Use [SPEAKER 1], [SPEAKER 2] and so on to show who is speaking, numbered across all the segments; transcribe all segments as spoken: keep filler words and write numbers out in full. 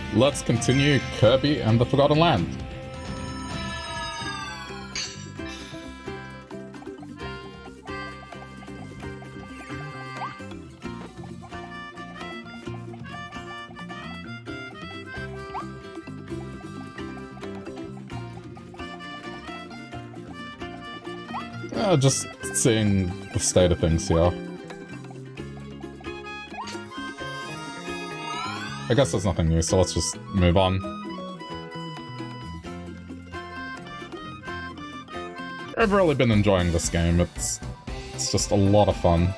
[SPEAKER 1] let's continue Kirby and the Forgotten Land. Uh, just seeing the state of things here. I guess there's nothing new, so let's just move on. I've really been enjoying this game. It's it's just a lot of fun.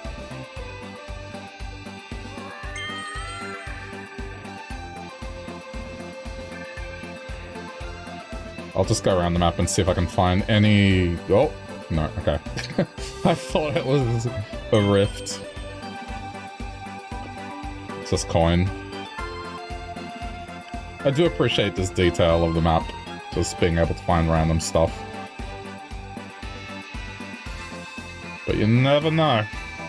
[SPEAKER 1] I'll just go around the map and see if I can find any... Oh! No, okay. I thought it was a rift. It's just coin. I do appreciate this detail of the map, just being able to find random stuff. But you never know.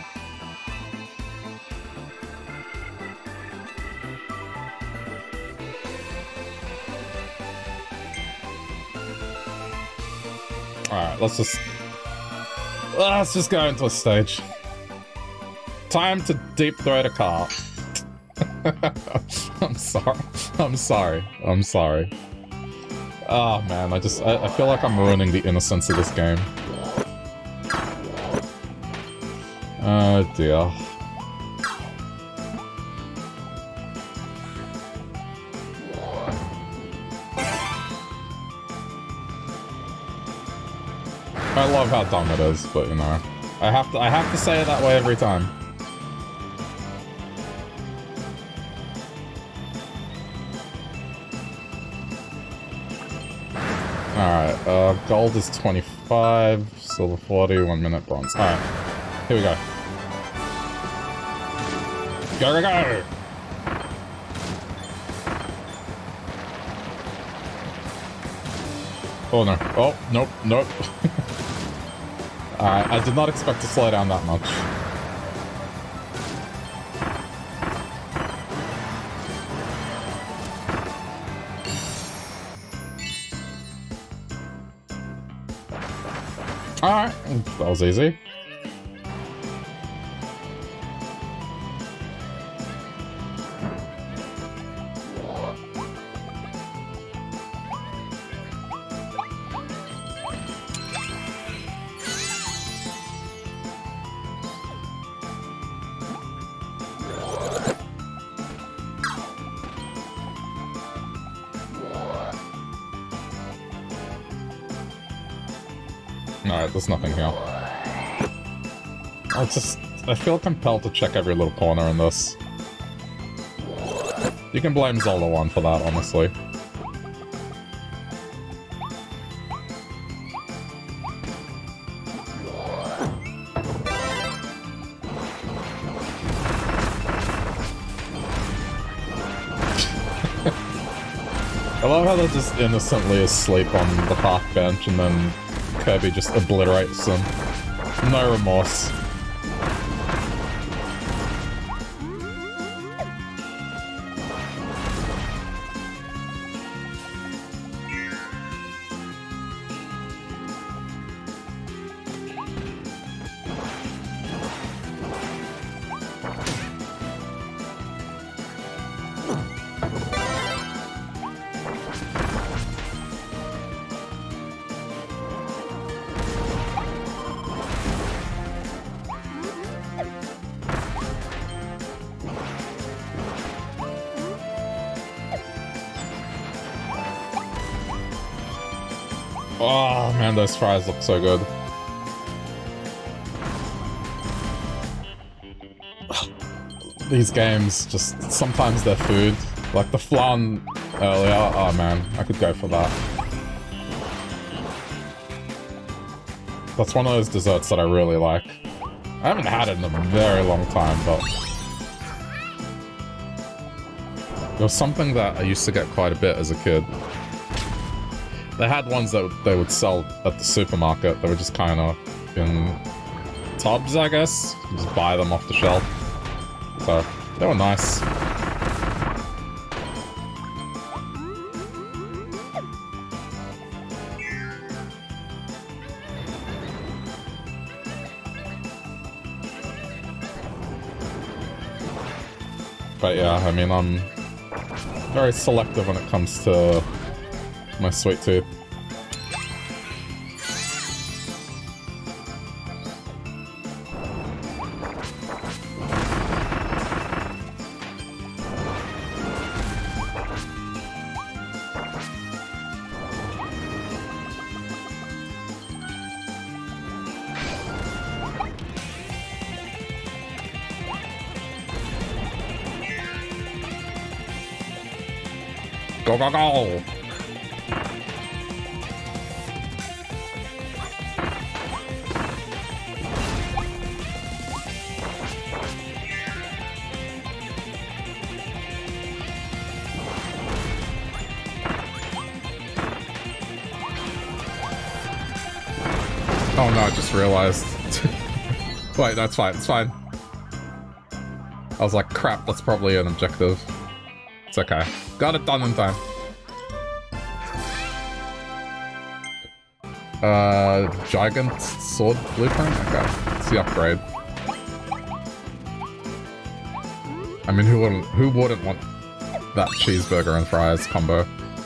[SPEAKER 1] Alright, let's just... Let's just go into a stage. Time to deep throat a car. I'm sorry. I'm sorry. I'm sorry. Oh man, I just I, I feel like I'm ruining the innocence of this game. Oh dear. I love how dumb it is, but you know, I have to I have to say it that way every time. Alright, uh, gold is twenty-five, silver forty, one minute bronze. Alright, here we go. Go, go, go! Oh no. Oh, nope, nope. Alright, I did not expect to slow down that much. Alright, that was easy. Alright, there's nothing here. I just... I feel compelled to check every little corner in this. You can blame Zelda one for that, honestly. I love how they're just innocently asleep on the park bench and then Kirby just obliterates them. No remorse. Oh man, those fries look so good. These games, just sometimes they're food. Like the flan earlier, oh man, I could go for that. That's one of those desserts that I really like. I haven't had it in a very long time, but... It was something that I used to get quite a bit as a kid. They had ones that they would sell at the supermarket. They were just kind of in tubs, I guess. You just buy them off the shelf. So, they were nice. But yeah, I mean, I'm very selective when it comes to my sweet tooth. Go, go, go! Oh no, I just realized. Wait, that's fine, it's fine. I was like, crap, that's probably an objective. It's okay. Got it done in time. Uh, Gigant Sword Blueprint? Okay, it's the upgrade. I mean, who wouldn't, who wouldn't want that cheeseburger and fries combo?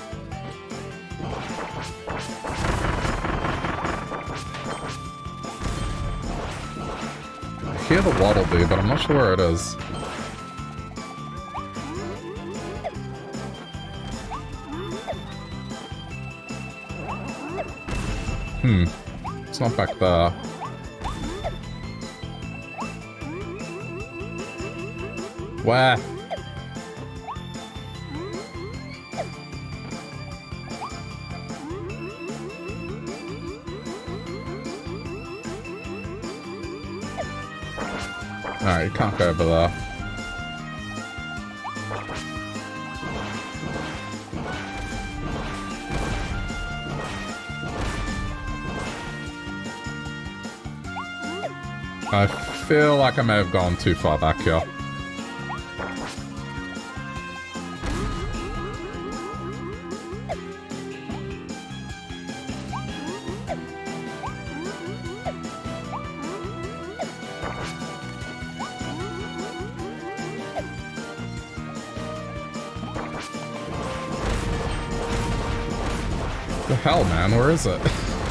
[SPEAKER 1] I hear the Waddle Dee, but I'm not sure where it is. Hmm. It's not back there. Where? Alright, you can't go over there. I feel like I may have gone too far back here. The hell, man, where is it?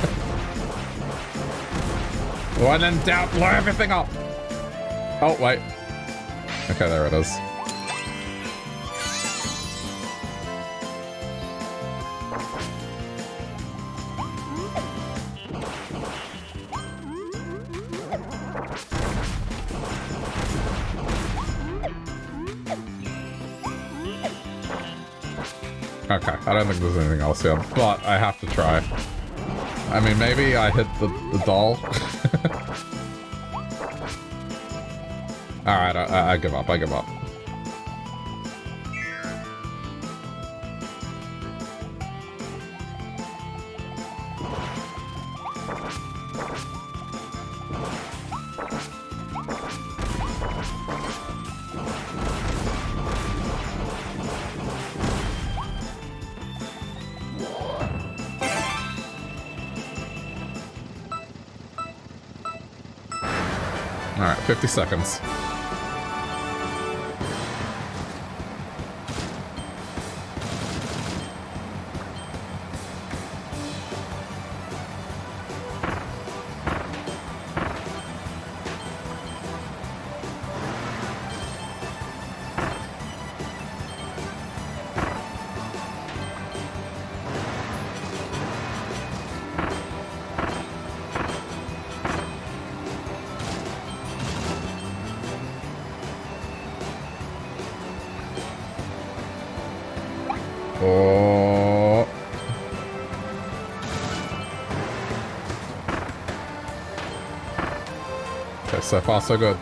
[SPEAKER 1] When in doubt, blow everything up! Oh, wait. Okay, there it is. Okay, I don't think there's anything else here, but I have to try. I mean, maybe I hit the, the doll. Alright, I, I give up, I give up. Alright, fifty seconds. Oh. Okay, so far so good.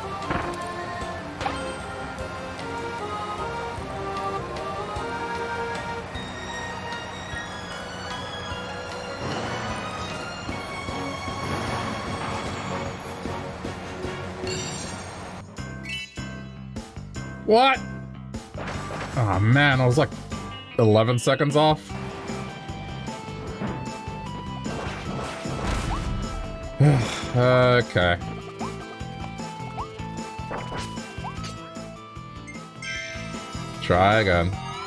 [SPEAKER 1] What? Oh man, I was like eleven seconds off. Okay. Try again.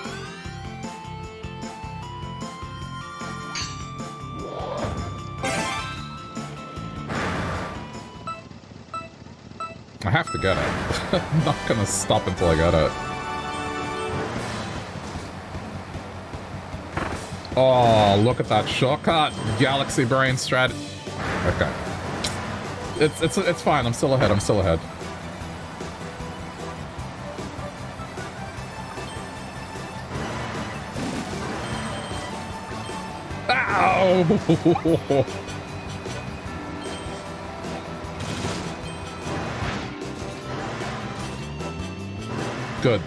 [SPEAKER 1] I have to get it. I'm not gonna stop until I get it. Oh, look at that shortcut. Galaxy brain strat. Okay. It's it's it's fine. I'm still ahead. I'm still ahead. Ow! Good.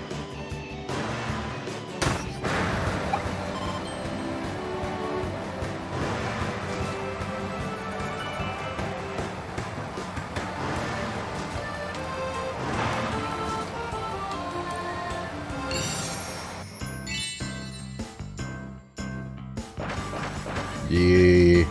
[SPEAKER 1] Yeah.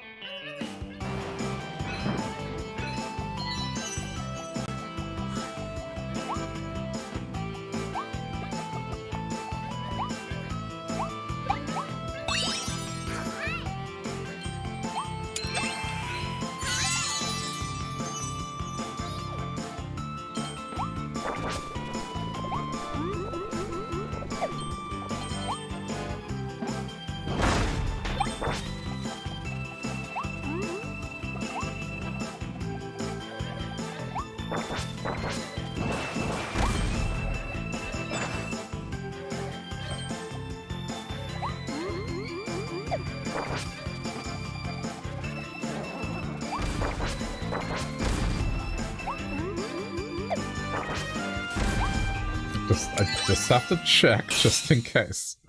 [SPEAKER 1] Just, I just have to check, just in case.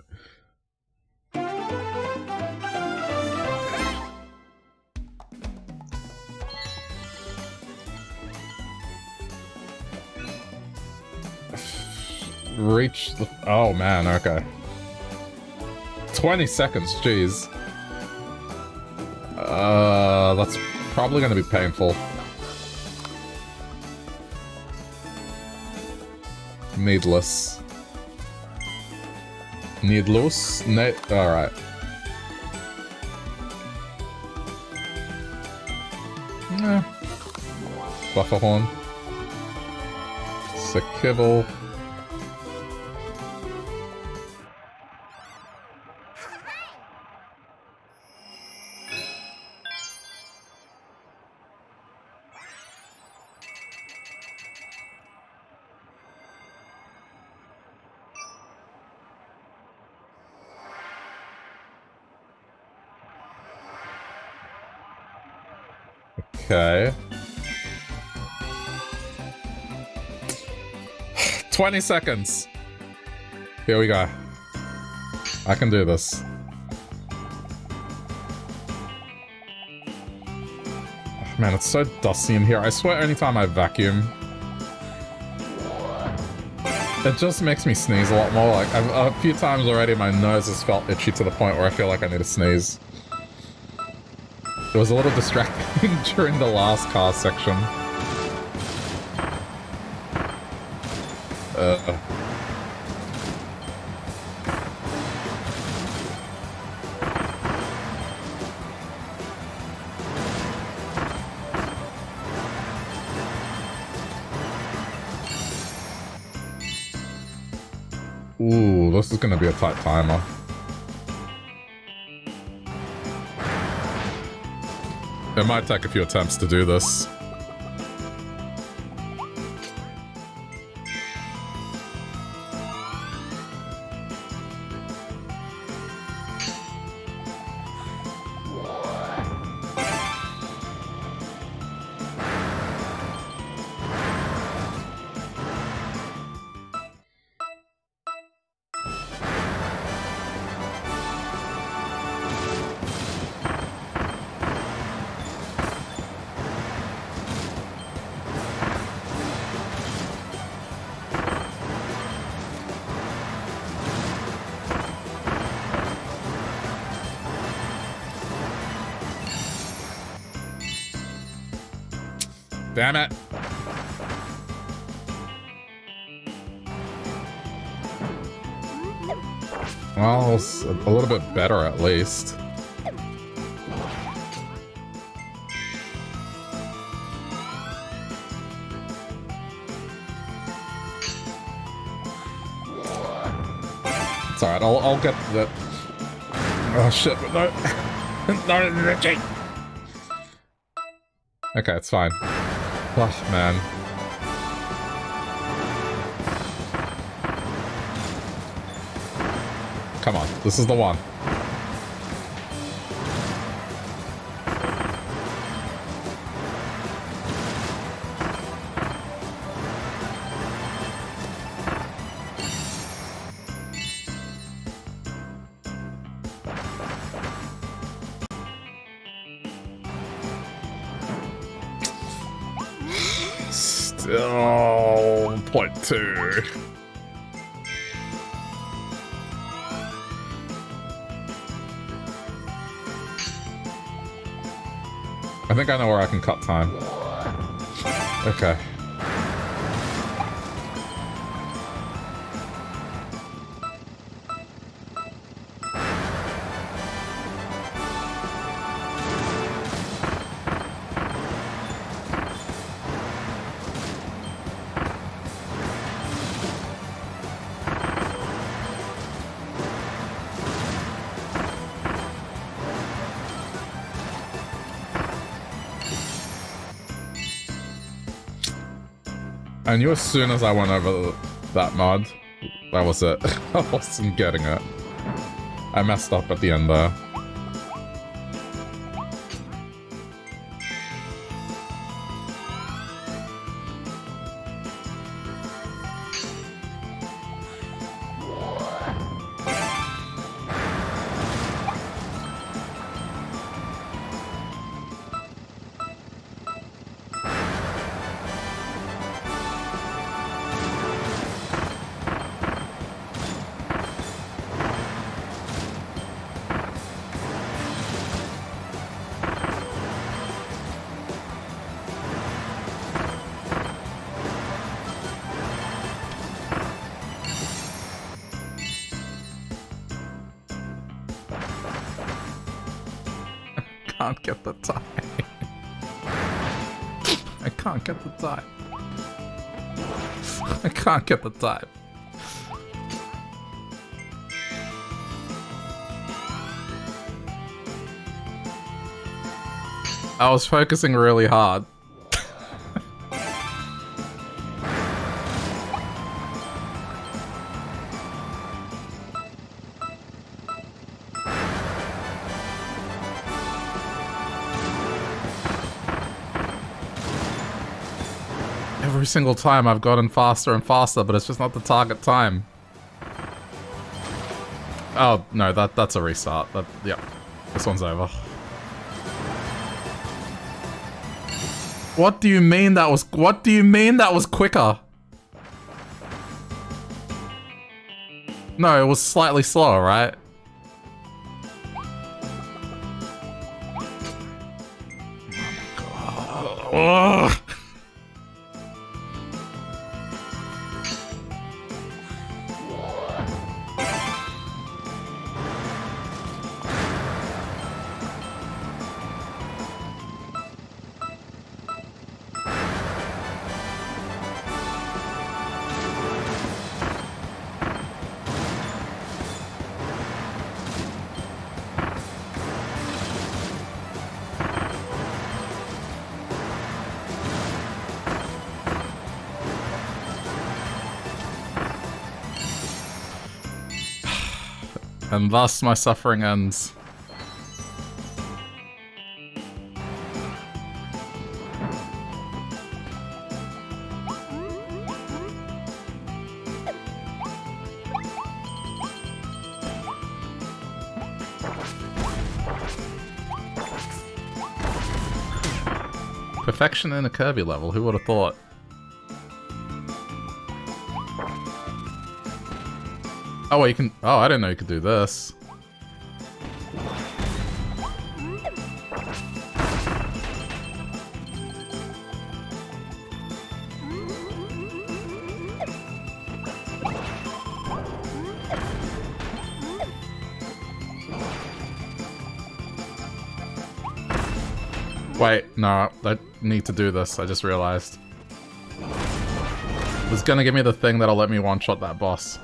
[SPEAKER 1] Reach the... Oh, man, okay. twenty seconds, jeez. Uh, that's probably gonna be painful. Needless. Needless? Ne- Alright. Eh. Bufferhorn. Sick kibble. Okay. twenty seconds. Here we go. I can do this. Oh, man, it's so dusty in here. I swear anytime I vacuum, it just makes me sneeze a lot more. Like, I've, a few times already my nose has felt itchy to the point where I feel like I need to sneeze. It was a little distracting during the last car section. Uh. Ooh, this is gonna be a tight timer. It might take a few attempts to do this. Damn it. Well, it's a little bit better at least. It's alright, I'll, I'll get the... Oh shit, no. No energy. Okay, it's fine. Oh, man. Come on, this is the one. Still point two. I think I know where I can cut time. Okay. I knew as soon as I went over that mod, that was it. I wasn't getting it. I messed up at the end there. Can't get the time. I can't get the time. I can't get the time. I was focusing really hard. Every single time I've gotten faster and faster, but it's just not the target time. Oh, no, that that's a restart. That, yeah, this one's over. What do you mean that was... What do you mean that was quicker? No, it was slightly slower, right? Oh my god. Ugh. And thus my suffering ends. Perfection in a Kirby level, who would have thought? Oh, well, you can... Oh, I didn't know you could do this. Wait, no, I need to do this, I just realized. It's gonna give me the thing that'll let me one-shot that boss.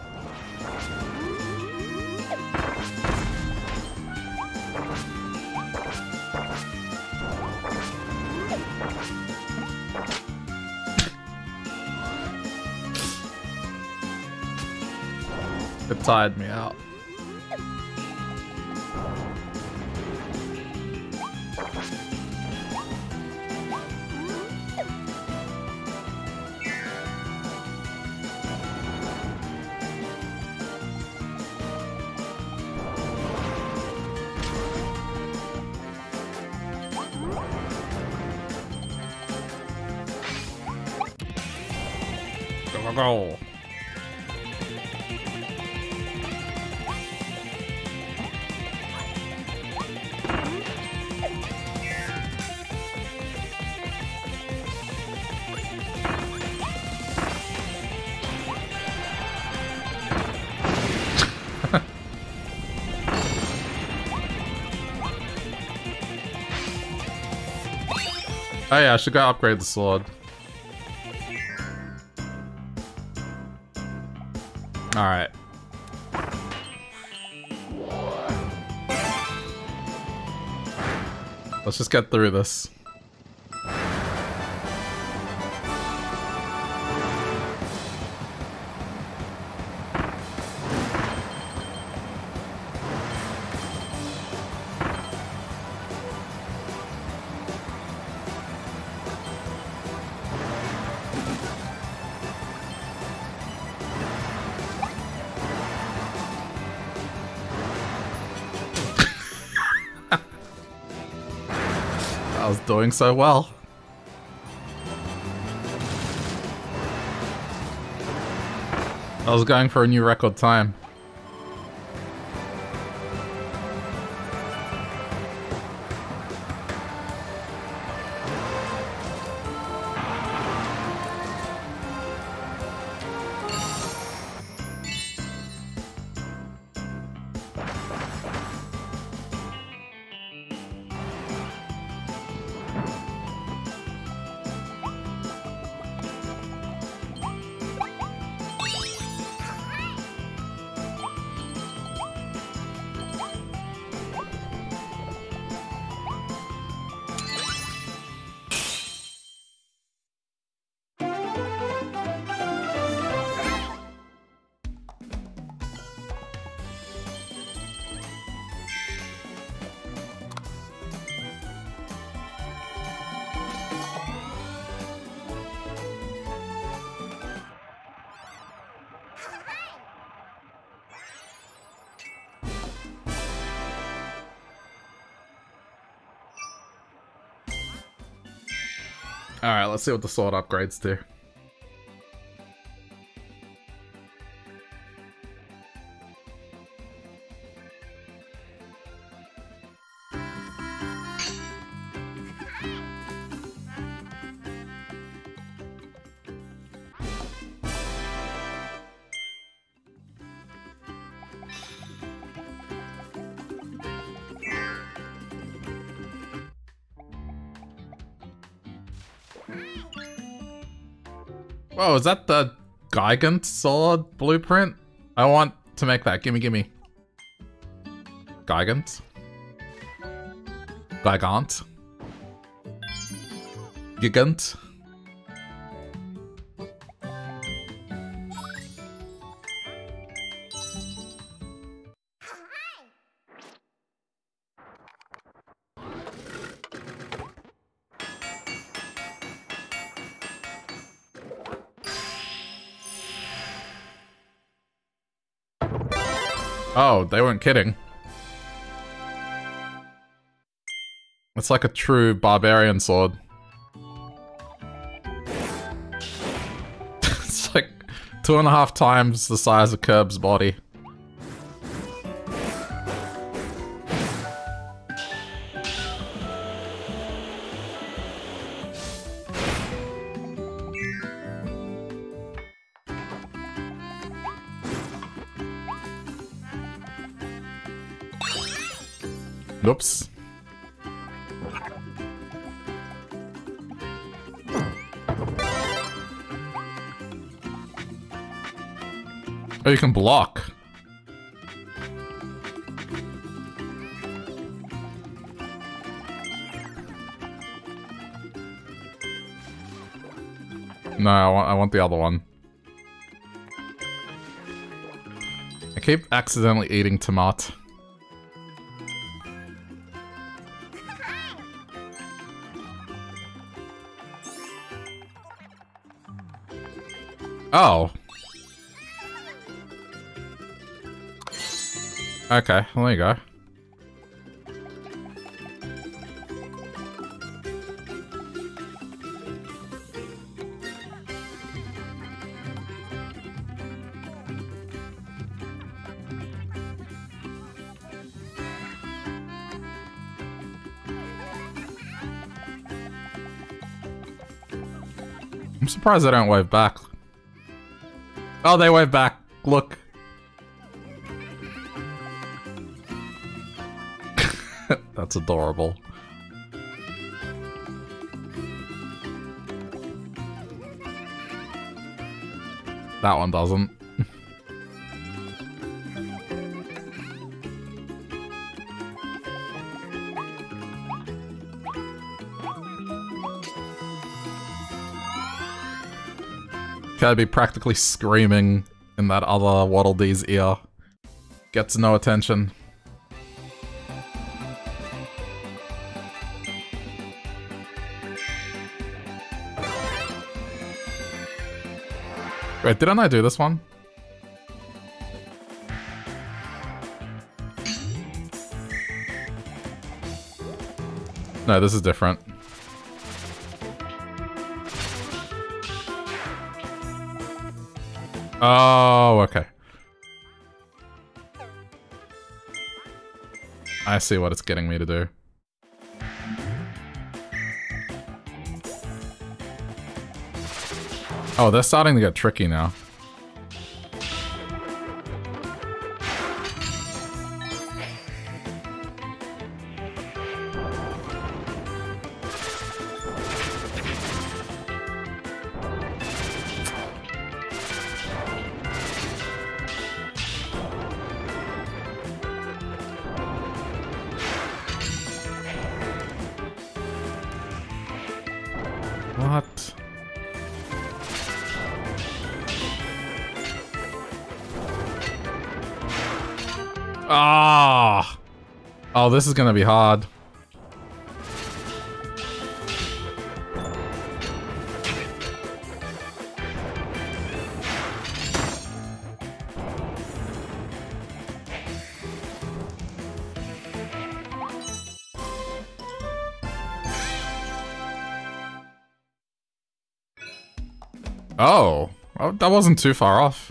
[SPEAKER 1] It tired me out. Go, go, go. Oh yeah, I should go upgrade the sword. Alright. Let's just get through this. I was doing so well. I was going for a new record time. Alright, let's see what the sword upgrades do. Oh, is that the Gigant sword blueprint? I want to make that. Gimme, gimme. Gigant. Gigant. Gigant. Oh, they weren't kidding. It's like a true barbarian sword. It's like two and a half times the size of Curb's body. Oops. Oh, you can block. No, I want, I want the other one. I keep accidentally eating tomato. Oh. Okay, well, there you go. I'm surprised they don't wave back. Oh, they wave back. Look. That's adorable. That one doesn't. Gotta be practically screaming in that other Waddle Dee's ear. Gets no attention. Wait, didn't I do this one? No, this is different. Oh, okay. I see what it's getting me to do. Oh, they're starting to get tricky now. What? Ah! Oh, this is gonna be hard. Oh, oh, that wasn't too far off.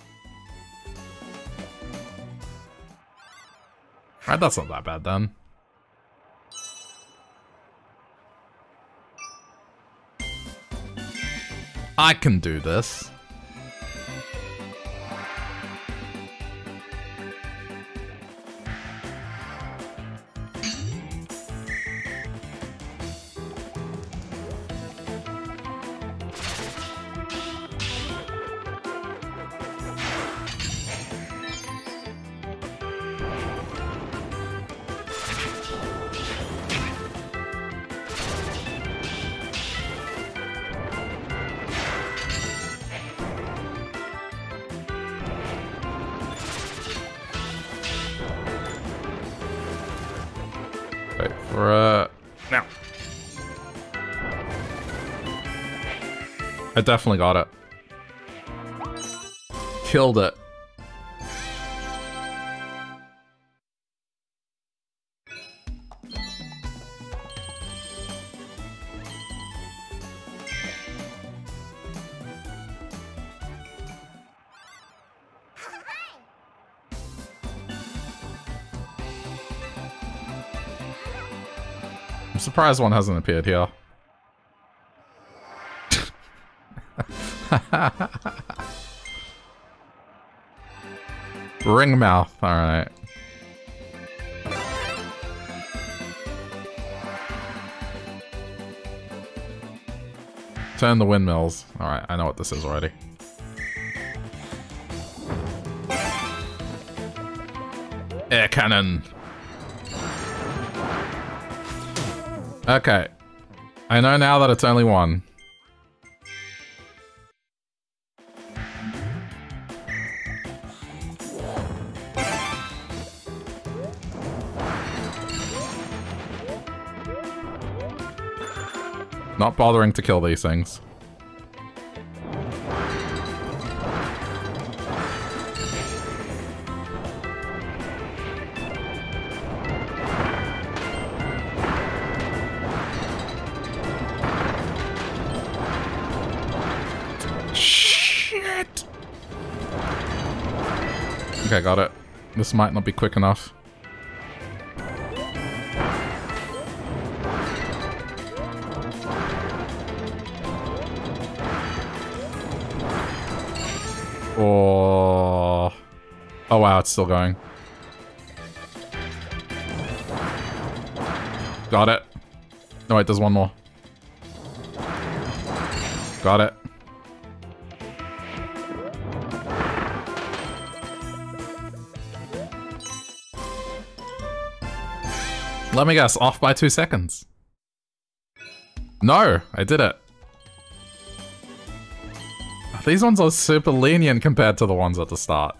[SPEAKER 1] Right, that's not that bad then. I can do this. Wait for uh now. I definitely got it. Killed it. I'm surprised one hasn't appeared here. Ring mouth, alright. Turn the windmills. Alright, I know what this is already. Air cannon. Okay. I know now that it's only one. Not bothering to kill these things. Shit! Okay, got it. This might not be quick enough. Oh. Oh wow, it's still going. Got it. No, wait, there's one more. Got it. Let me guess, off by two seconds. No, I did it. These ones are super lenient compared to the ones at the start.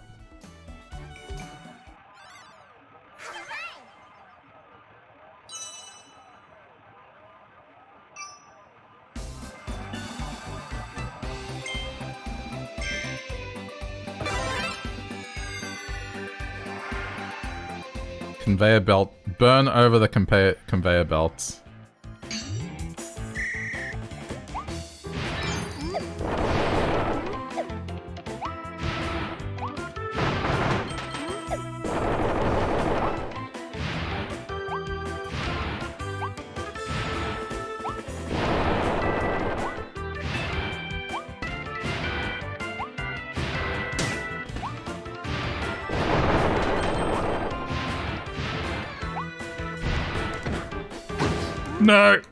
[SPEAKER 1] Conveyor belt. Burn over the conveyor conveyor belts. No!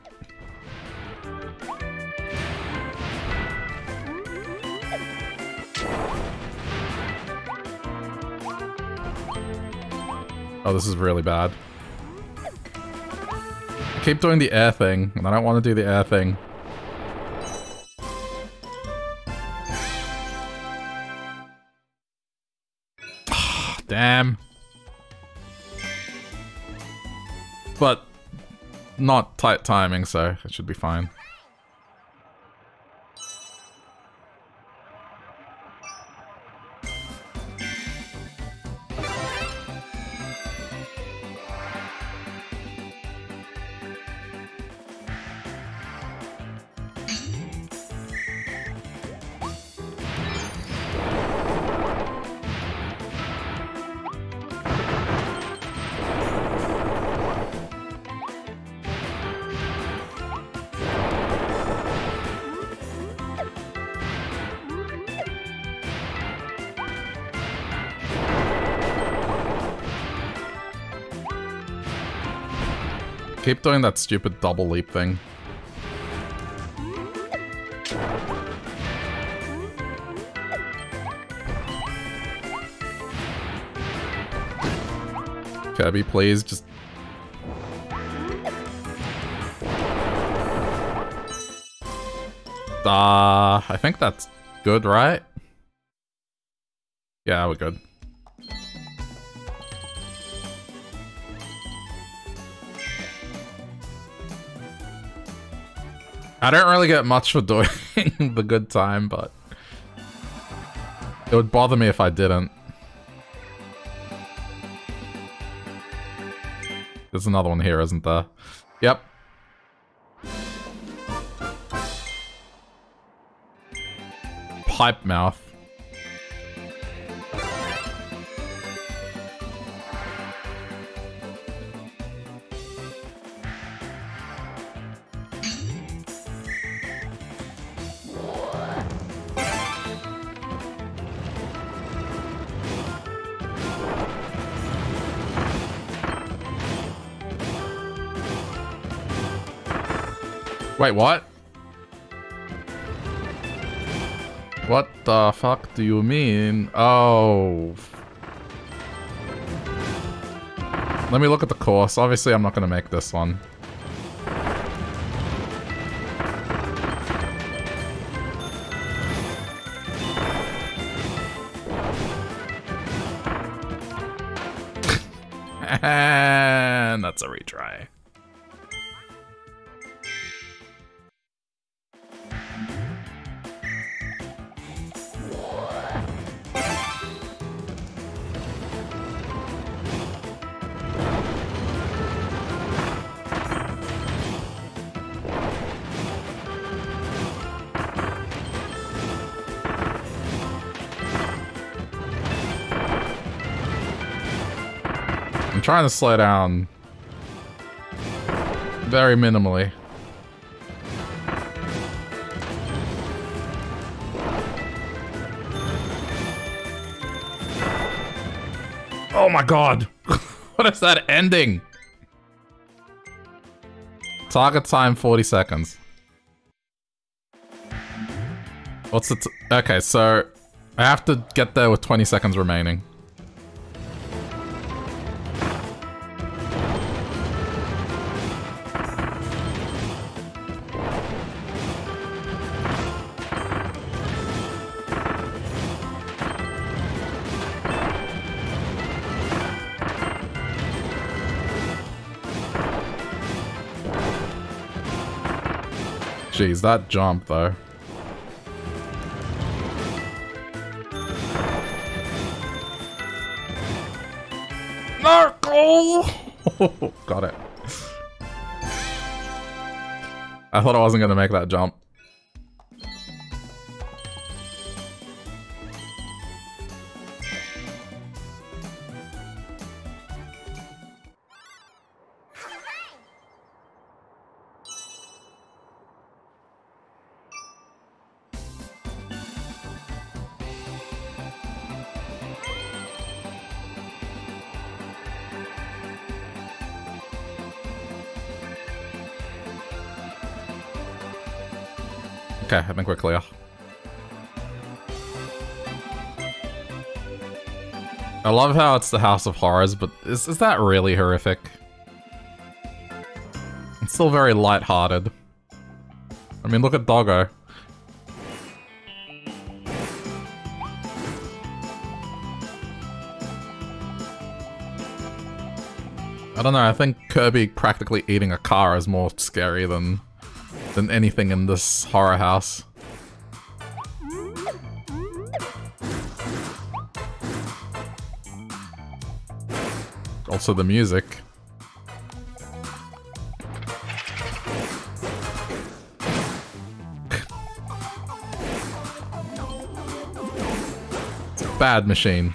[SPEAKER 1] Oh, this is really bad. I keep doing the air thing, and I don't want to do the air thing. Damn. But not tight timing, so it should be fine. Keep doing that stupid double leap thing. Kirby, please, just... Uh, I think that's good, right? Yeah, we're good. I don't really get much for doing the good time, but it would bother me if I didn't. There's another one here, isn't there? Yep. Pipe mouth. Wait, what? What the fuck do you mean? Oh. Let me look at the course. Obviously, I'm not going to make this one. And that's a retry. I'm trying to slow down very minimally. Oh my god! What is that ending? Target time forty seconds. What's the t- okay, so I have to get there with twenty seconds remaining. Jeez, that jump though. Narco! Got it. I thought I wasn't gonna make that jump. Okay, I think we're clear. I love how it's the House of Horrors, but is, is that really horrific? It's still very light-hearted. I mean, look at Doggo. I don't know, I think Kirby practically eating a car is more scary than... than anything in this horror house. Also the music. It's a bad machine.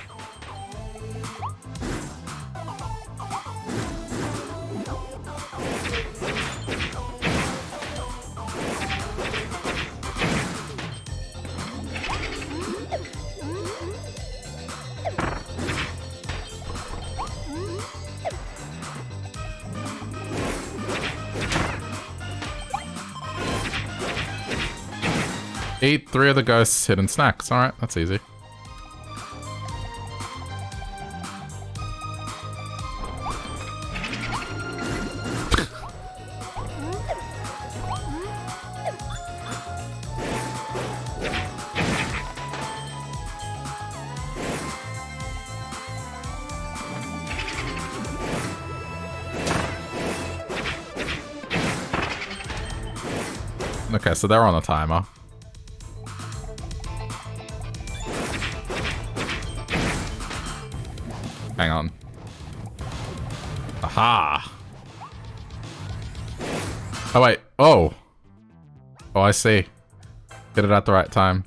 [SPEAKER 1] Eat three of the ghosts' hidden snacks. Alright, that's easy. Okay, so they're on a timer. Hang on. Aha! Oh, wait. Oh! Oh, I see. Get it at the right time.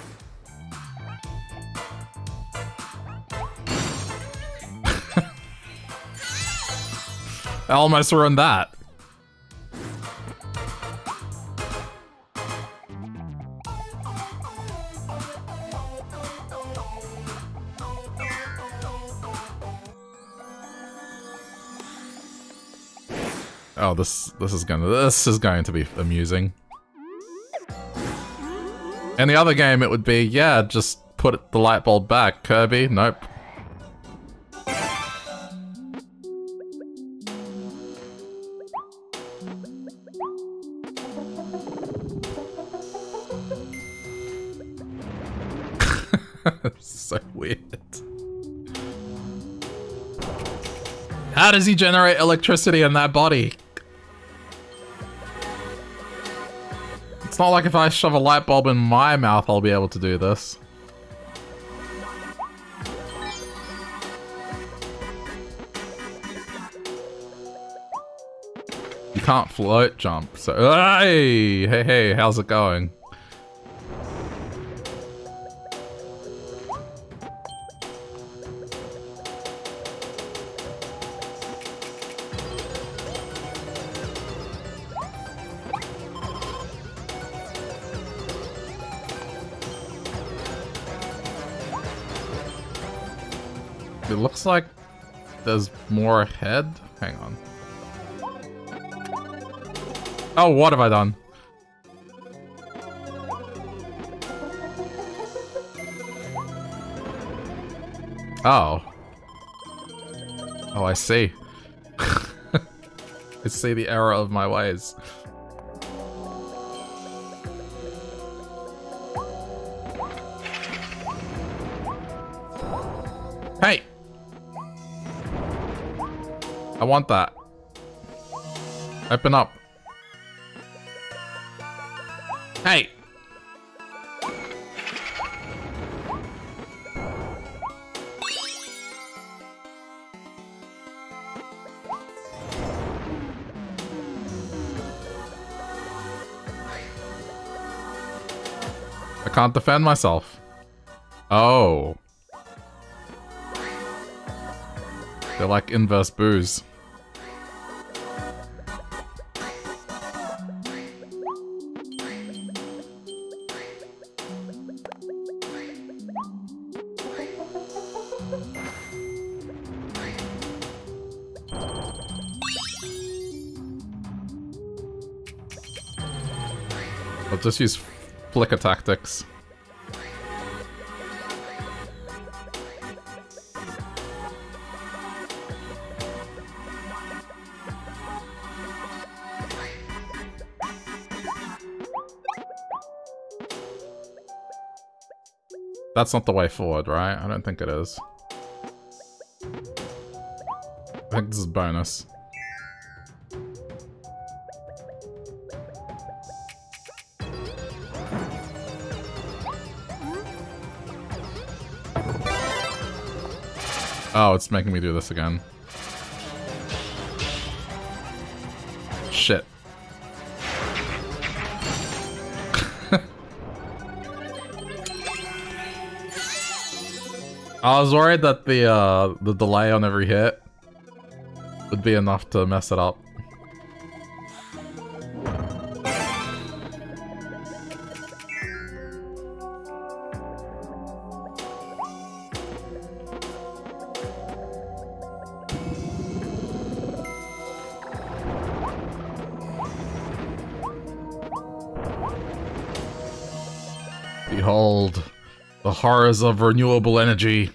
[SPEAKER 1] I almost ruined that. Oh, this this is gonna this is going to be amusing. In the other game, it would be, yeah, just put the light bulb back, Kirby. Nope. so weird. How does he generate electricity in that body? It's not like if I shove a light bulb in my mouth, I'll be able to do this. You can't float jump, so... Hey! Hey, hey, how's it going? It looks like there's more ahead. Hang on. Oh, what have I done? Oh. Oh, I see. I see the error of my ways. Hey! I want that. Open up. Hey! I can't defend myself. Oh. They're like inverse boos. I'll just use flicker tactics. That's not the way forward, right? I don't think it is. I think this is bonus. Oh, it's making me do this again. Shit. I was worried that the uh, the delay on every hit would be enough to mess it up. Behold, the horrors of renewable energy.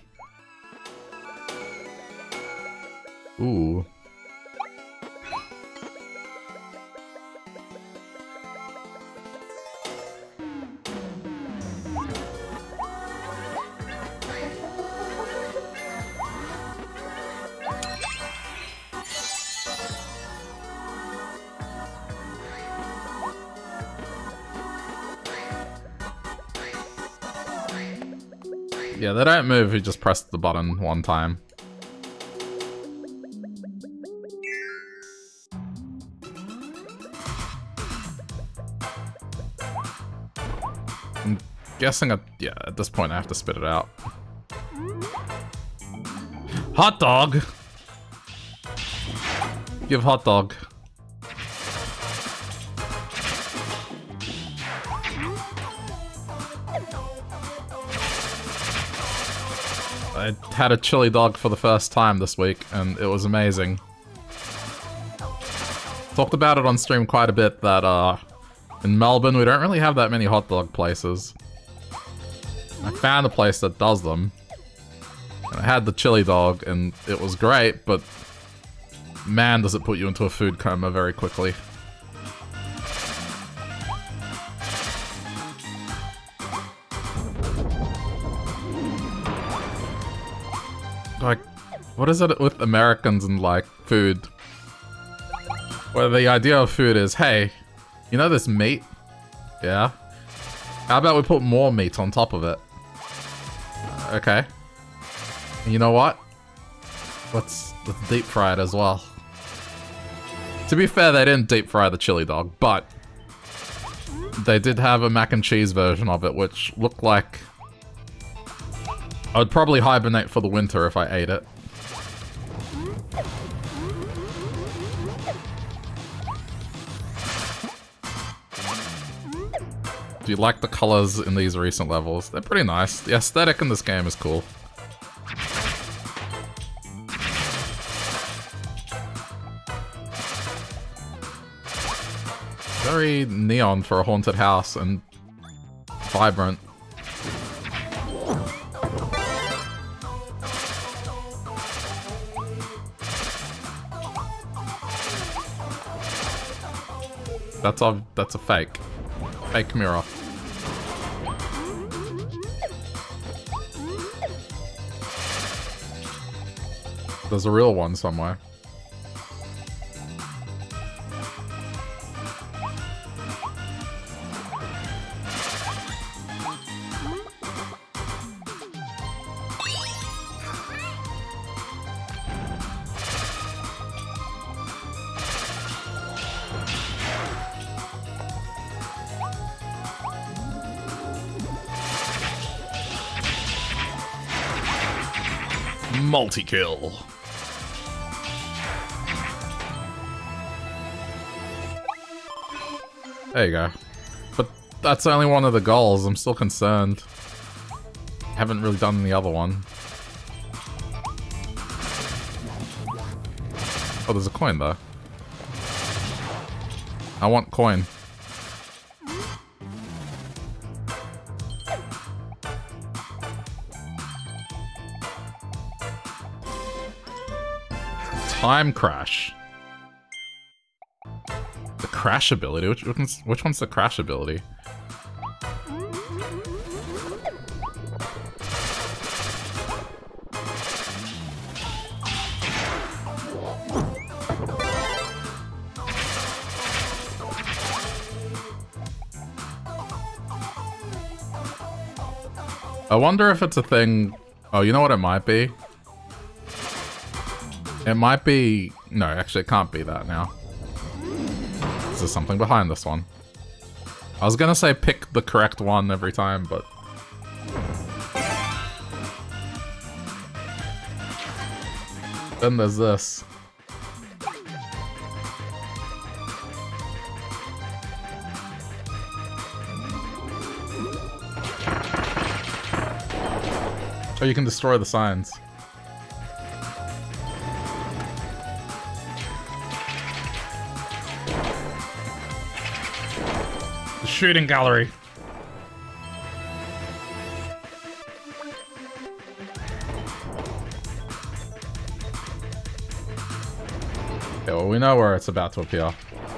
[SPEAKER 1] Ooh. Yeah, they don't move, you just press the button one time. I'm guessing, at, yeah, at this point I have to spit it out. Hot dog! Give hot dog. I had a chili dog for the first time this week, and it was amazing. Talked about it on stream quite a bit, that uh, in Melbourne we don't really have that many hot dog places. I found a place that does them. And I had the chili dog, and it was great, but man, does it put you into a food coma very quickly. Like, what is it with Americans and, like, food? Where the idea of food is, hey, you know this meat? Yeah? How about we put more meat on top of it? Okay. And you know what? Let's, let's deep fry it as well. To be fair, they didn't deep fry the chili dog, but they did have a mac and cheese version of it, which looked like I would probably hibernate for the winter if I ate it. Do you like the colors in these recent levels? They're pretty nice. The aesthetic in this game is cool. Very neon for a haunted house and vibrant. That's a that's a fake. Fake mirror. There's a real one somewhere. Multi-kill. There you go. But that's only one of the goals. I'm still concerned. Haven't really done the other one. Oh, there's a coin though. I want coin. Time crash. The crash ability? Which, which, one's, which one's the crash ability? I wonder if it's a thing... Oh, you know what it might be? It might be... No, actually it can't be that now. There's something behind this one. I was gonna say pick the correct one every time, but... Then there's this. Oh, you can destroy the signs. The shooting gallery. Okay, well, we know where it's about to appear.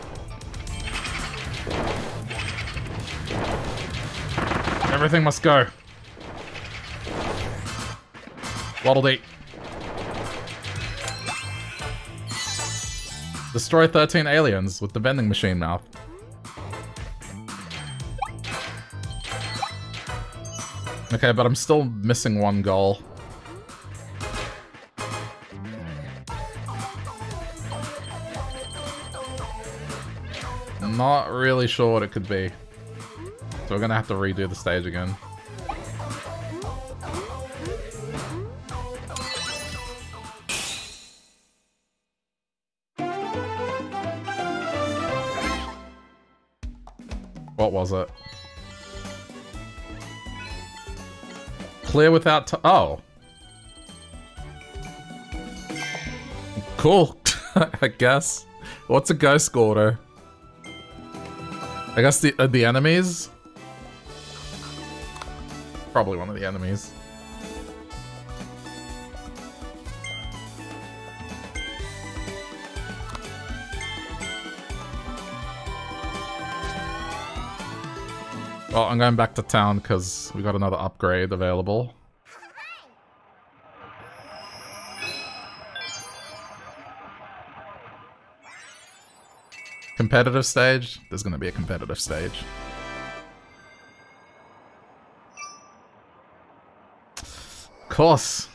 [SPEAKER 1] Everything must go. Waddle Dee. Destroy thirteen aliens with the vending machine mouth. Okay, but I'm still missing one goal. Not really sure what it could be. So we're gonna have to redo the stage again. What was it? Clear without t- oh. Cool. I guess. What's a ghost order? I guess the uh, the enemies? Probably one of the enemies. Well, I'm going back to town because we got another upgrade available. Competitive stage? There's gonna be a competitive stage. Of course.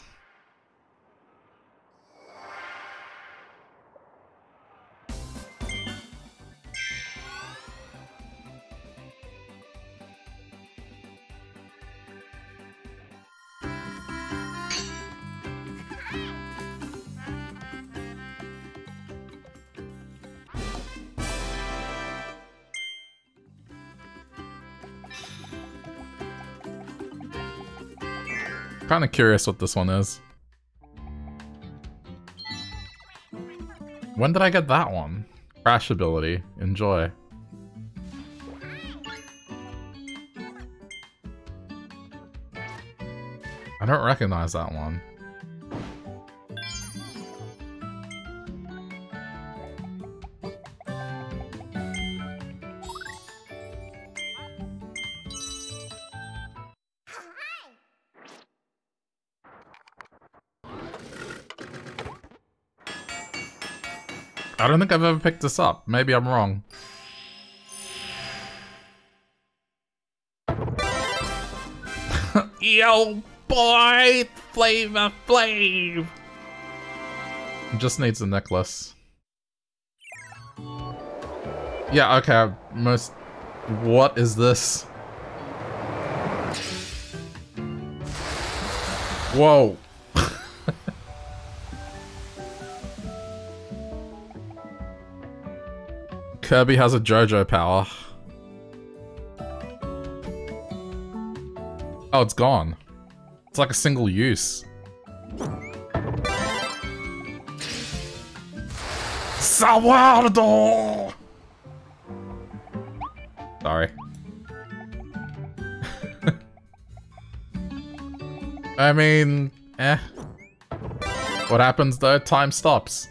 [SPEAKER 1] Kind of curious what this one is. When did I get that one? Crash ability. Enjoy. I don't recognize that one. I don't think I've ever picked this up. Maybe I'm wrong. Yo, boy! Flavor Flav! Just needs a necklace. Yeah, okay. Most... What is this? Whoa. Kirby has a JoJo power. Oh, it's gone. It's like a single use. Sourdough! Sorry. I mean, eh. What happens though? Time stops.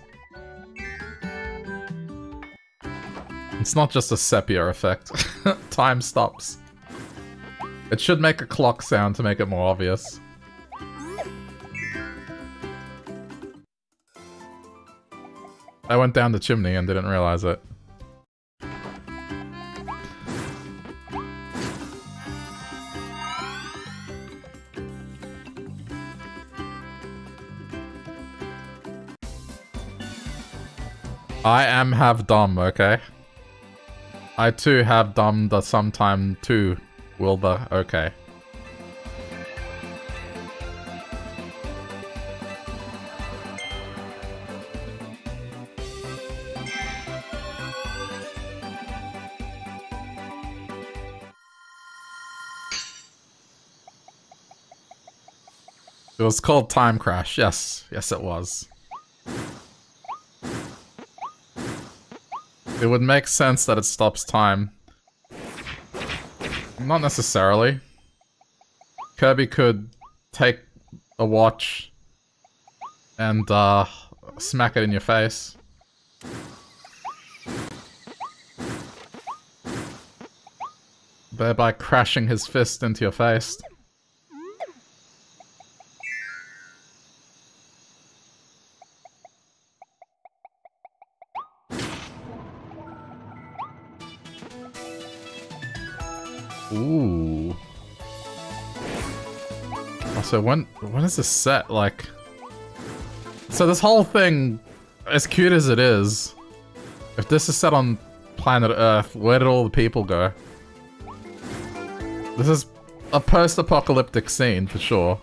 [SPEAKER 1] It's not just a sepia effect. Time stops. It should make a clock sound to make it more obvious. I went down the chimney and didn't realize it. I am have dumb, okay? I too have dumb the sometime too, will the, okay. It was called Time Crash, yes, yes it was. It would make sense that it stops time. Not necessarily. Kirby could take a watch and uh, smack it in your face. Thereby crashing his fist into your face. Ooh. Also, when when is this set? Like, so this whole thing, as cute as it is, if this is set on planet Earth, where did all the people go? This is a post-apocalyptic scene for sure.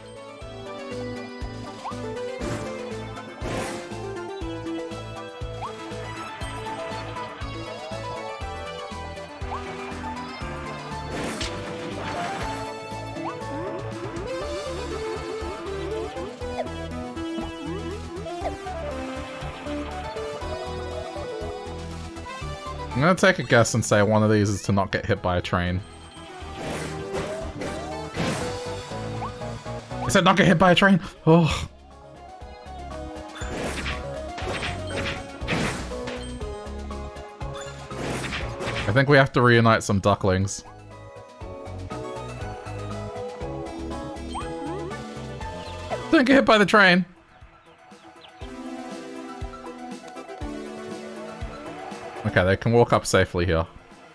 [SPEAKER 1] I'm gonna take a guess and say one of these is to not get hit by a train. I said not get hit by a train! Oh. I think we have to reunite some ducklings. Don't get hit by the train! Okay, they can walk up safely here.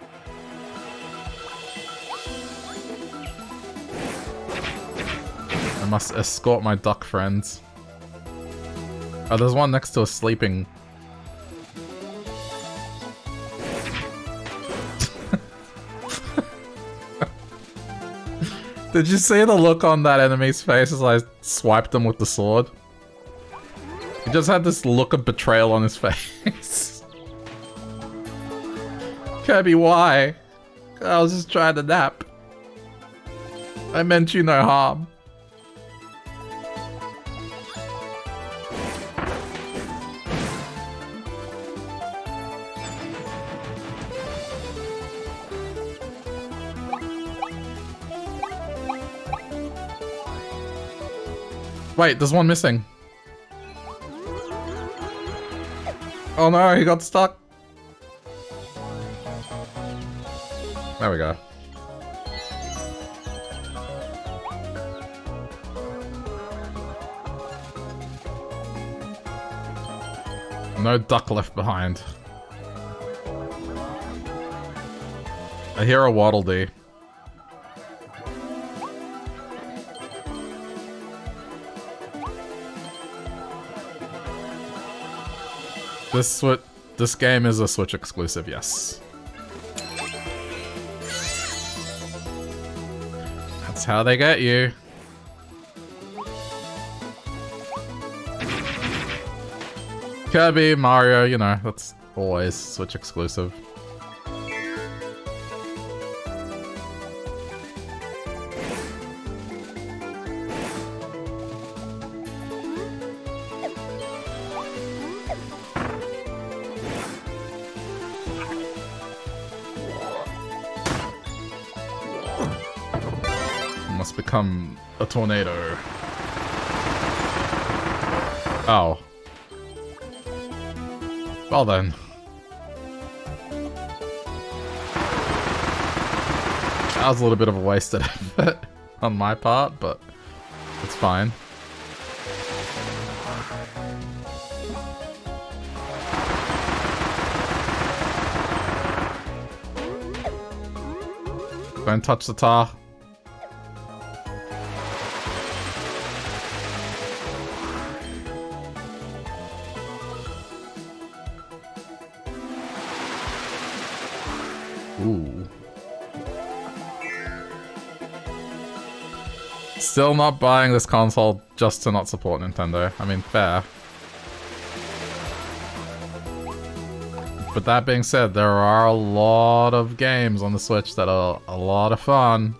[SPEAKER 1] I must escort my duck friends. Oh, there's one next to a sleeping... Did you see the look on that enemy's face as I swiped him with the sword? He just had this look of betrayal on his face. Kirby, why? I was just trying to nap. I meant you no harm. Wait, there's one missing. Oh no, he got stuck. There we go. No duck left behind. I hear a Waddle Dee. This Switch, this game is a Switch exclusive, yes. That's how they get you. Kirby, Mario, you know, that's always Switch exclusive. Become a tornado. Oh. Well then. That was a little bit of a wasted effort on my part, but it's fine. Don't touch the tar. Still not buying this console just to not support Nintendo. I mean, fair. But that being said, there are a lot of games on the Switch that are a lot of fun.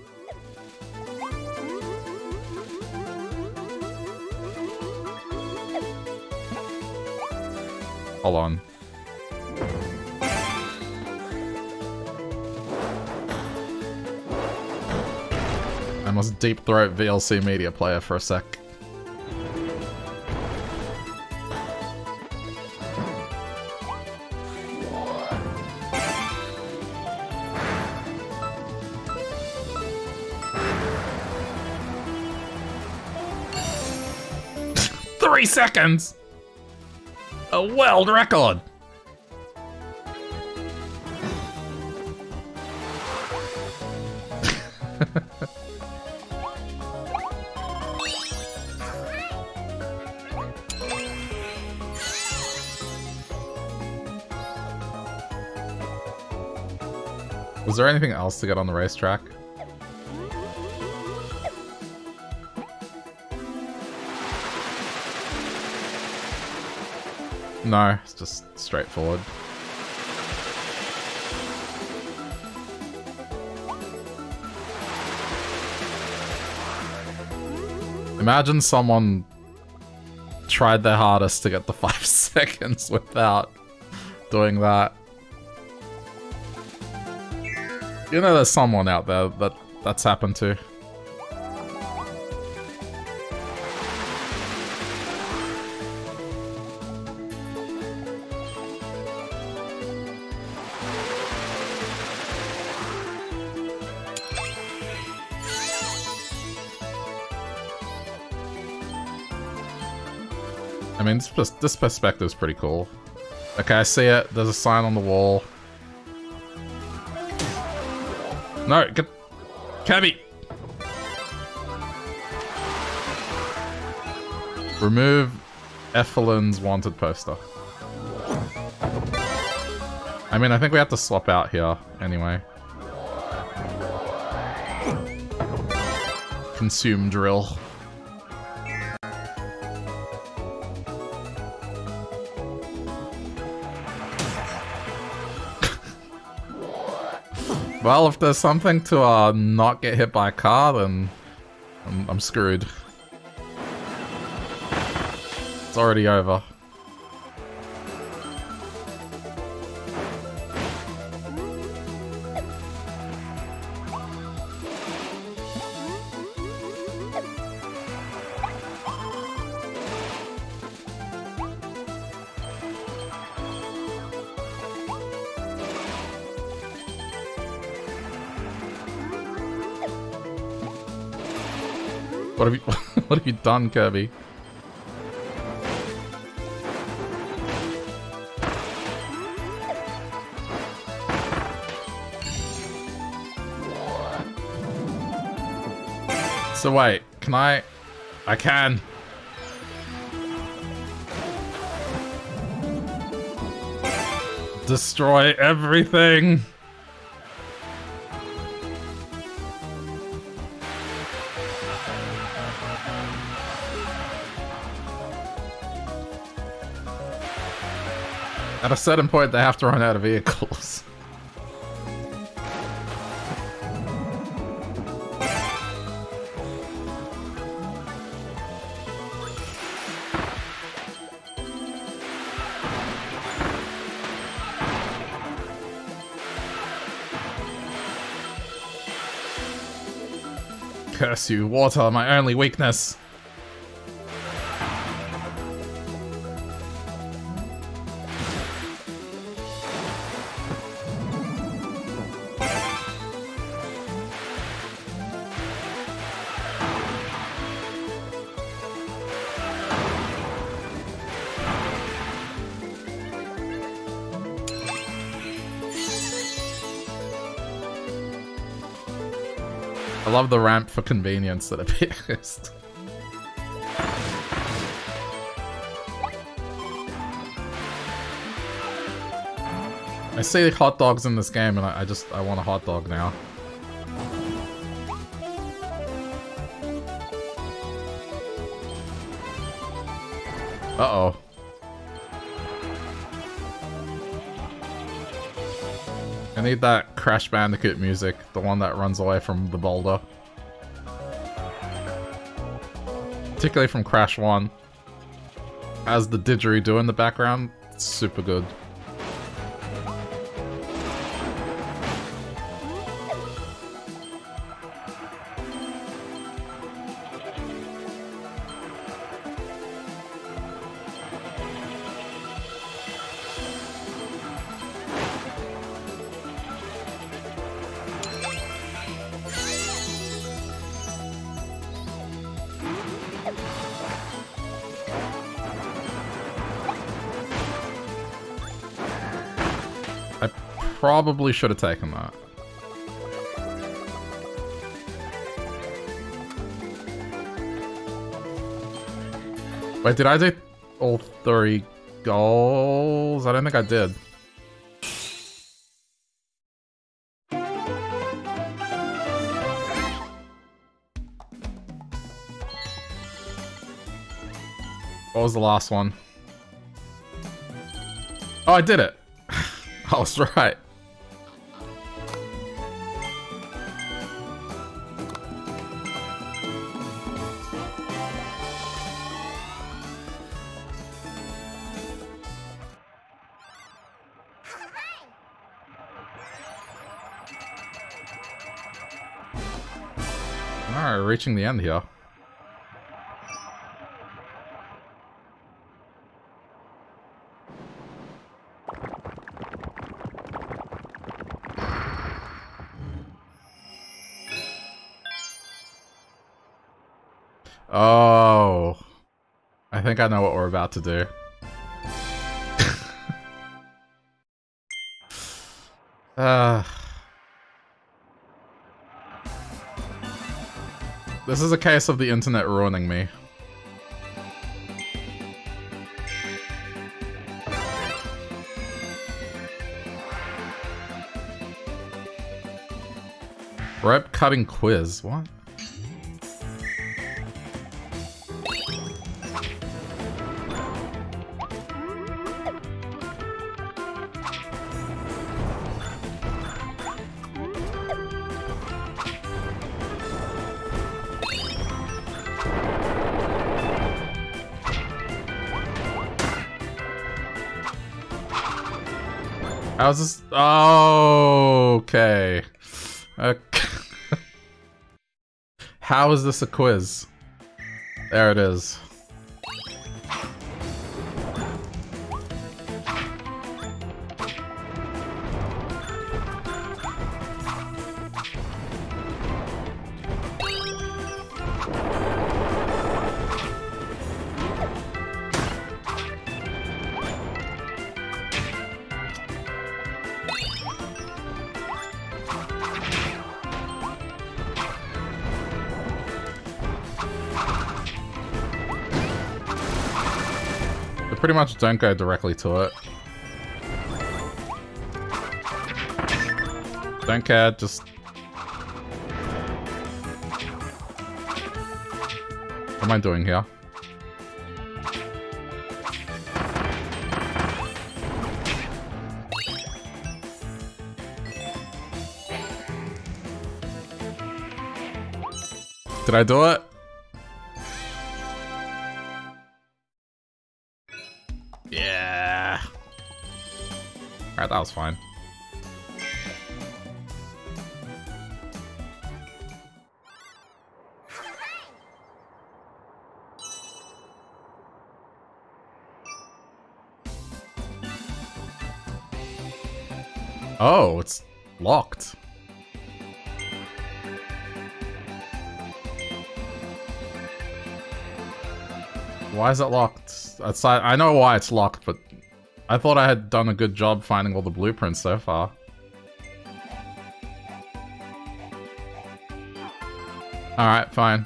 [SPEAKER 1] Hold on. I must deep throat V L C Media Player for a sec. Three seconds! A world record! Was there anything else to get on the racetrack? No, it's just straightforward. Imagine someone tried their hardest to get the five seconds without doing that. You know there's someone out there that that's happened to. I mean, this, this perspective is pretty cool. Okay, I see it. There's a sign on the wall. No, get... Cabby! Remove Effelin's wanted poster. I mean, I think we have to swap out here, anyway. Consume drill. Well, if there's something to uh, not get hit by a car, then I'm, I'm screwed. It's already over. What have you what have you done, Kirby? So wait, can I I can destroy everything. At a certain point, they have to run out of vehicles. Curse you, water, my only weakness. I love the ramp for convenience that appears. I see hot dogs in this game and I, I just, I want a hot dog now. Uh-oh. I need that Crash Bandicoot music, the one that runs away from the boulder. Particularly from Crash one. As the didgeridoo in the background, it's super good. Probably should have taken that. Wait, did I do all three goals? I don't think I did. What was the last one? Oh, I did it! I was right. Alright, reaching the end here. Oh, I think I know what we're about to do. Uh, this is a case of the internet ruining me. Rope cutting quiz. What? How's this? Oh, okay. Okay. How is this a quiz? There it is. Pretty much don't go directly to it. Don't care, just... What am I doing here? Did I do it? Alright, that was fine. Oh, it's locked. Why is it locked? Outside, I know why it's locked, but I thought I had done a good job finding all the blueprints so far. Alright, fine.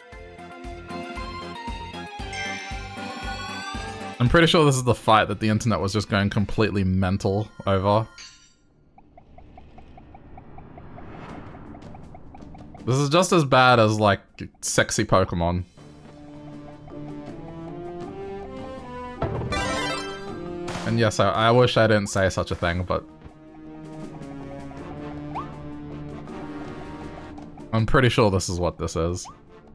[SPEAKER 1] I'm pretty sure this is the fight that the internet was just going completely mental over. This is just as bad as, like, sexy Pokemon. And yes, I, I wish I didn't say such a thing, but... I'm pretty sure this is what this is.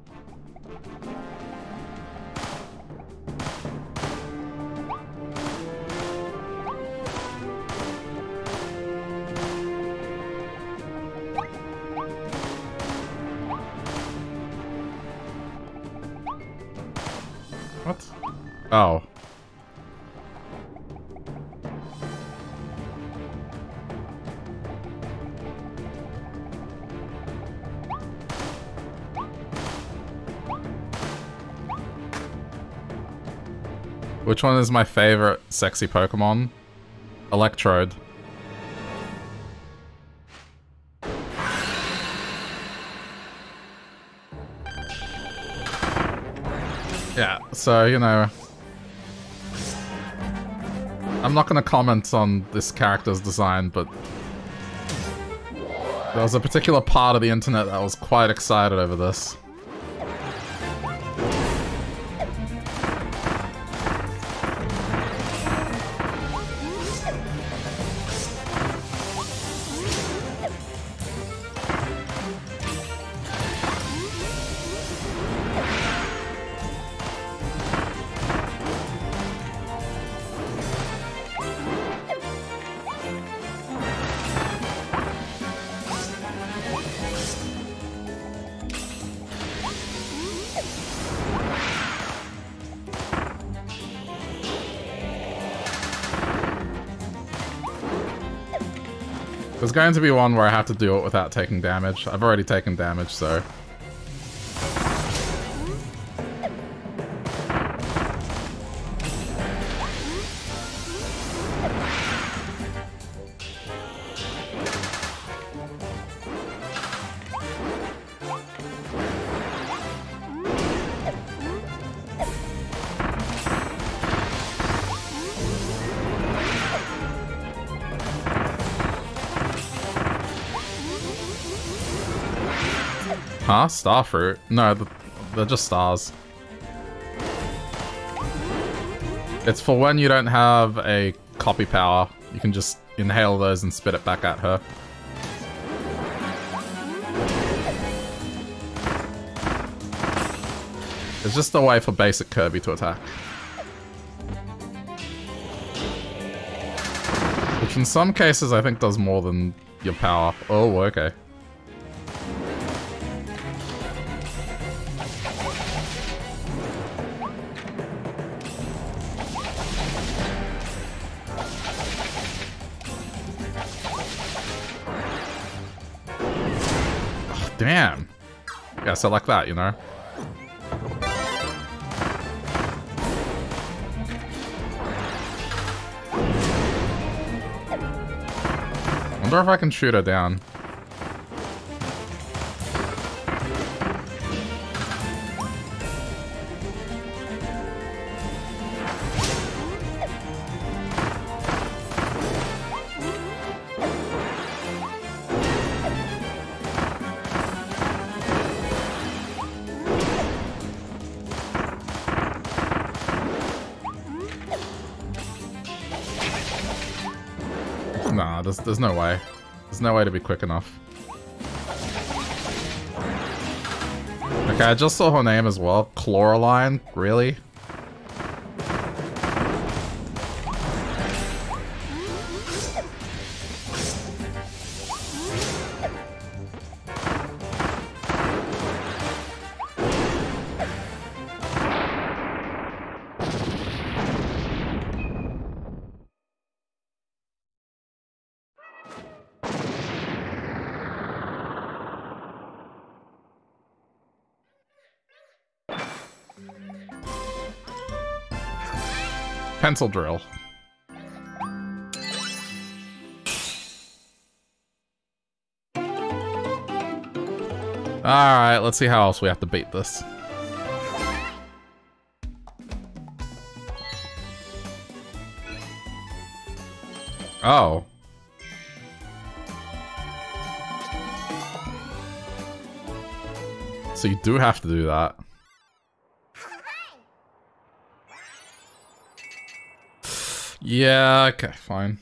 [SPEAKER 1] What? Oh. Which one is my favorite sexy Pokemon? Electrode. Yeah, so, you know... I'm not gonna comment on this character's design, but... there was a particular part of the internet that was quite excited over this. There's going to be one where I have to do it without taking damage. I've already taken damage, so... Huh? Starfruit? No, they're just stars. It's for when you don't have a copy power. You can just inhale those and spit it back at her. It's just a way for basic Kirby to attack. Which in some cases I think does more than your power. Oh, okay. Oh, damn. Yeah, so like that, you know? I wonder if I can shoot her down. Nah, there's, there's no way. There's no way to be quick enough. Okay, I just saw her name as well. Chloraline? Really? Pencil drill. Alright, let's see how else we have to beat this. Oh. So you do have to do that. Yeah, okay, fine.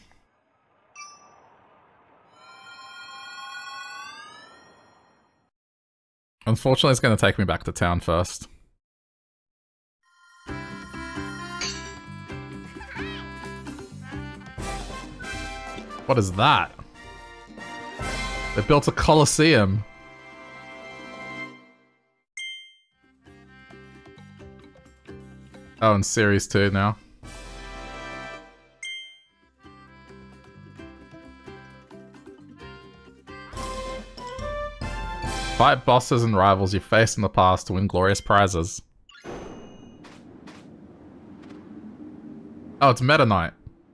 [SPEAKER 1] Unfortunately, it's going to take me back to town first. What is that? They built a Colosseum. Oh, in Series two now. Fight bosses and rivals you faced in the past to win glorious prizes. Oh, it's Meta Knight.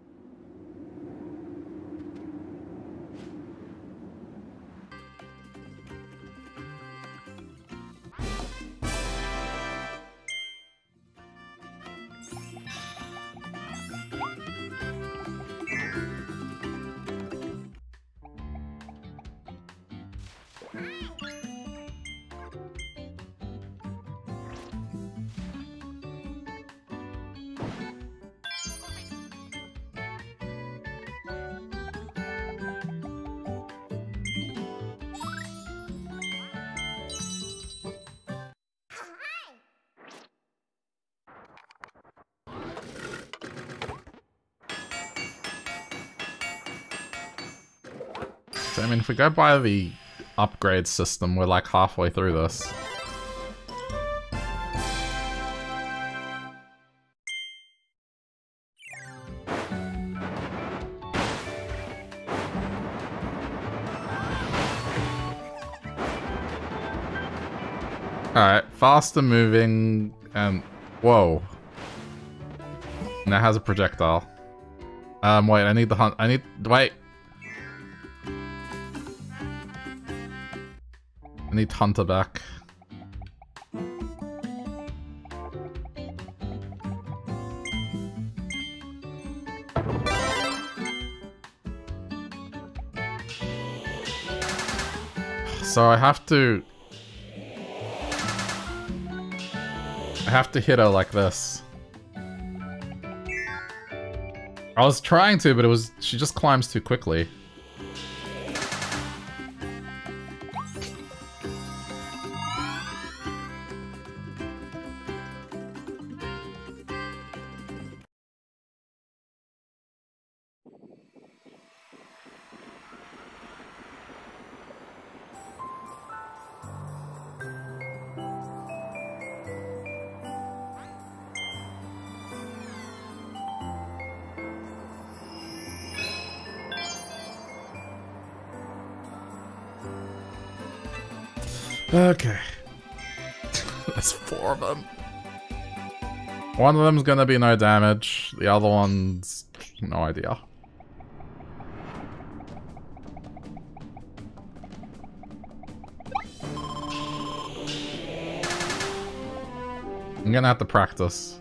[SPEAKER 1] I mean, if we go by the upgrade system, we're like halfway through this. Alright, faster moving and... Whoa. Now has a projectile. Um, wait, I need the hunt. I need... Wait. I need Hunter back. So I have to have to hit her like this. I was trying to, but it was... she just climbs too quickly. Okay. There's four of them. One of them's gonna be no damage. The other one's... no idea. I'm gonna have to practice.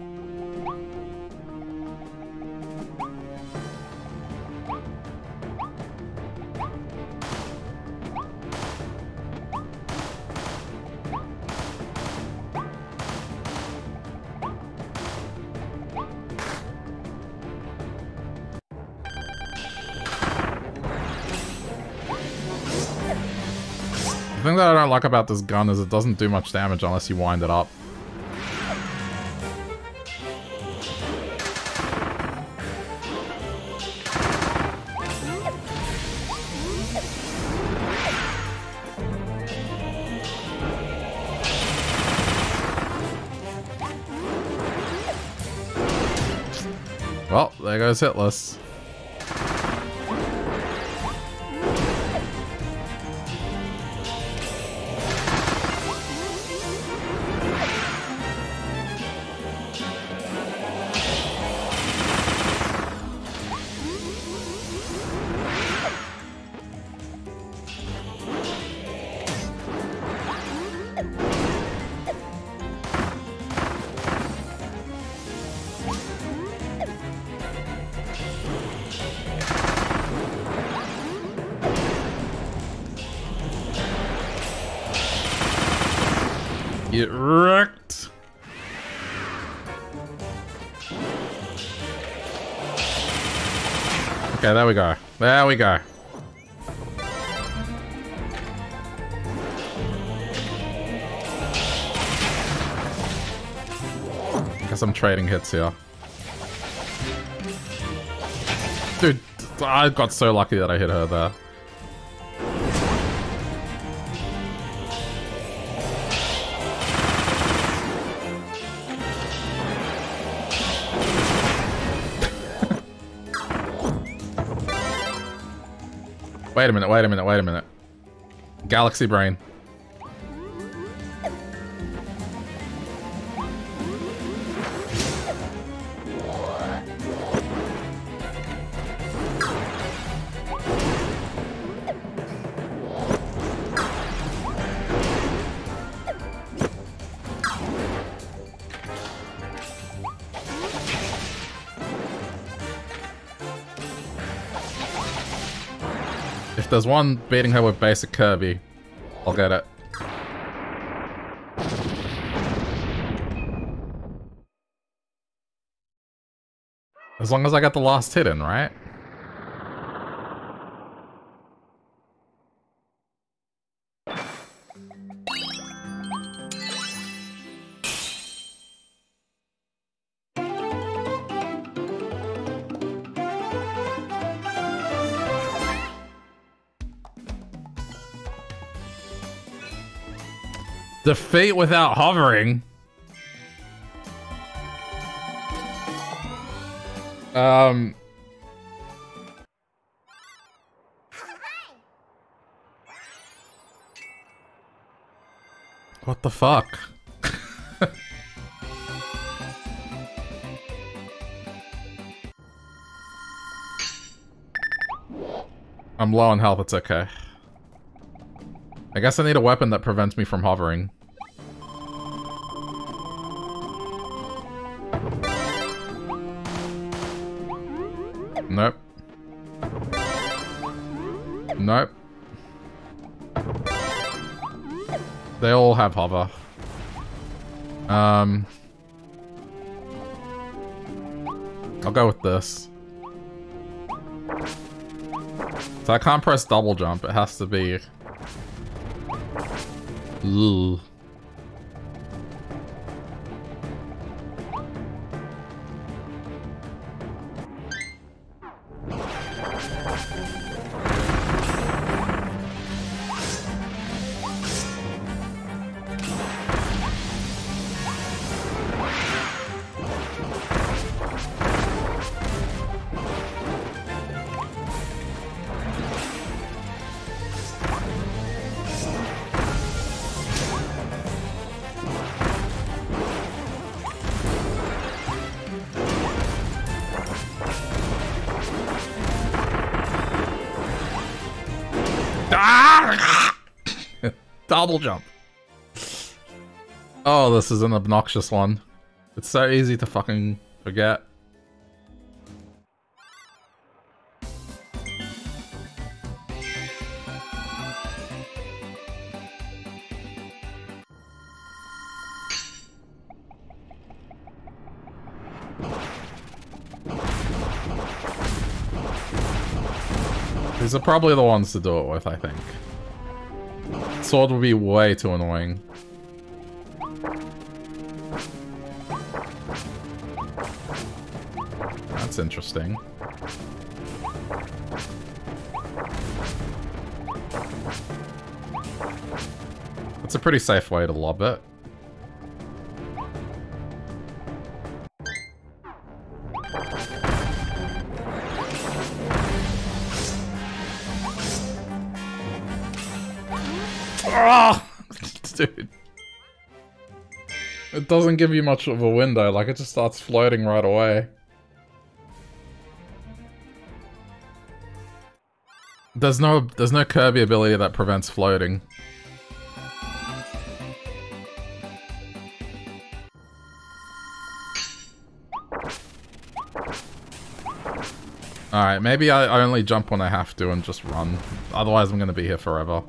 [SPEAKER 1] The thing that I don't like about this gun is it doesn't do much damage unless you wind it up. Well, there goes Hitless. Get wrecked. Okay, there we go. There we go. Guess I'm trading hits here. Dude, I got so lucky that I hit her there. Wait a minute, wait a minute, wait a minute. Galaxy Brain. If there's one beating her with basic Kirby, I'll get it. As long as I get the last hit in, right? Defeat without hovering. Um. What the fuck? I'm low on health, it's okay. I guess I need a weapon that prevents me from hovering. Nope. Nope. They all have hover. Um, I'll go with this. So I can't press double jump. It has to be... Ugh. Double jump. Oh, this is an obnoxious one. It's so easy to fucking forget. These are probably the ones to do it with, I think. Sword would be way too annoying. That's interesting. That's a pretty safe way to lob it. Dude. It doesn't give you much of a window, like it just starts floating right away. There's no there's no Kirby ability that prevents floating. Alright, maybe I, I only jump when I have to and just run. Otherwise I'm gonna be here forever.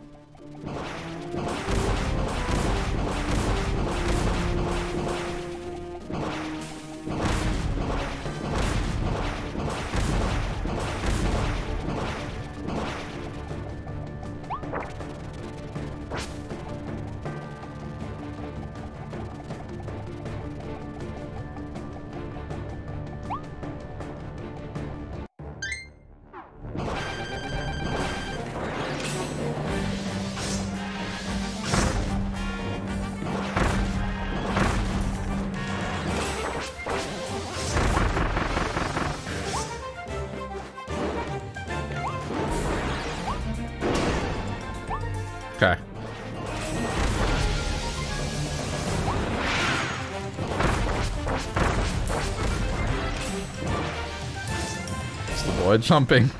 [SPEAKER 1] Okay. Just avoid jumping.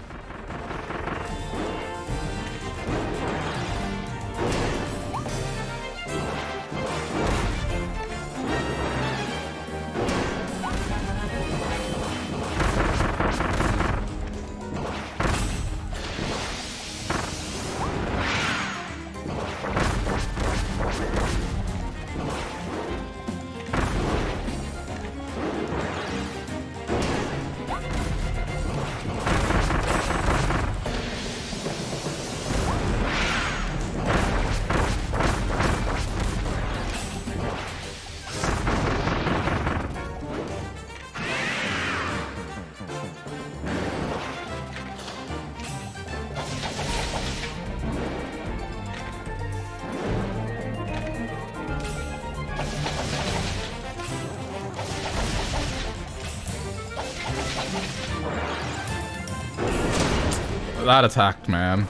[SPEAKER 1] That attacked, man.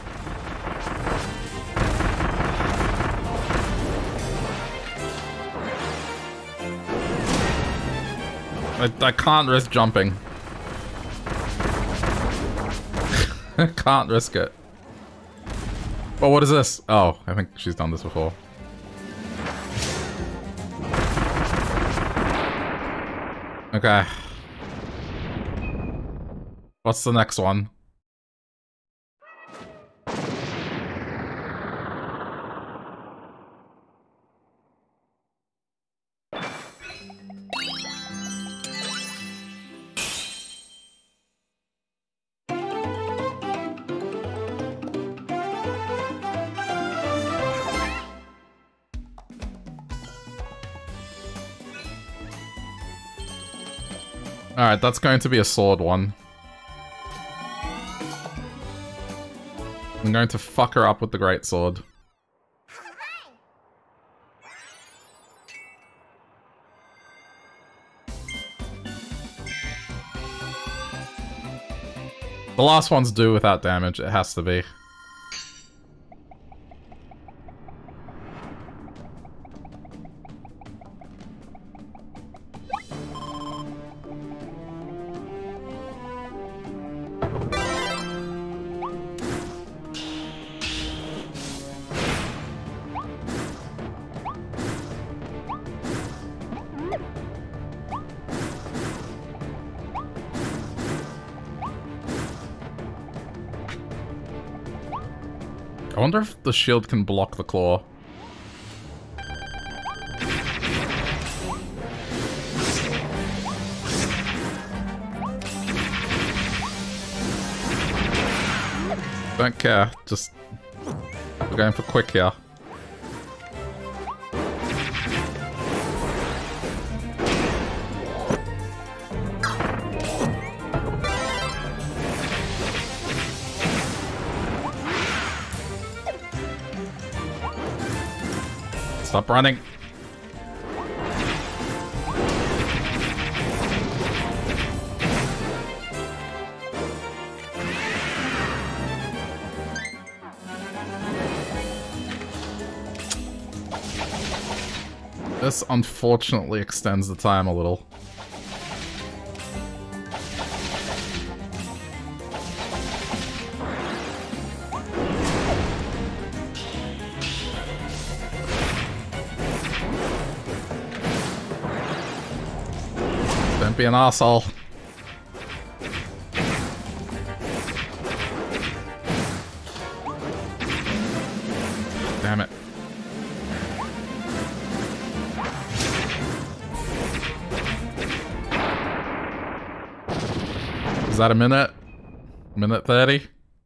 [SPEAKER 1] I, I can't risk jumping. I can't risk it. Oh, what is this? Oh, I think she's done this before. Okay. What's the next one? Alright, that's going to be a sword one. I'm going to fuck her up with the great sword. The last one's do without damage, it has to be. I wonder if the shield can block the claw. Don't care, just... we're going for quick here. Stop running. This unfortunately extends the time a little. Be an asshole. Damn it. Is that a minute? Minute thirty?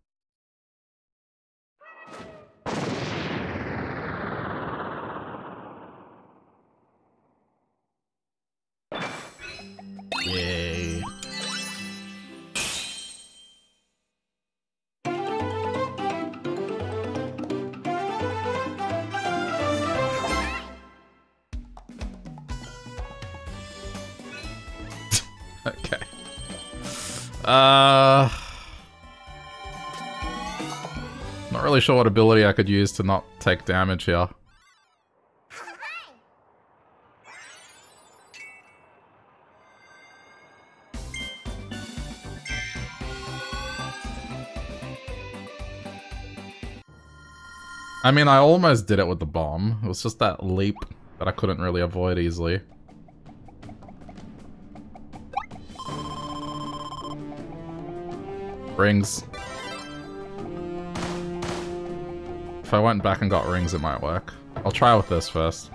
[SPEAKER 1] Uh, not really sure what ability I could use to not take damage here. I mean, I almost did it with the bomb. It was just that leap that I couldn't really avoid easily. Rings. If I went back and got rings, it might work. I'll try with this first.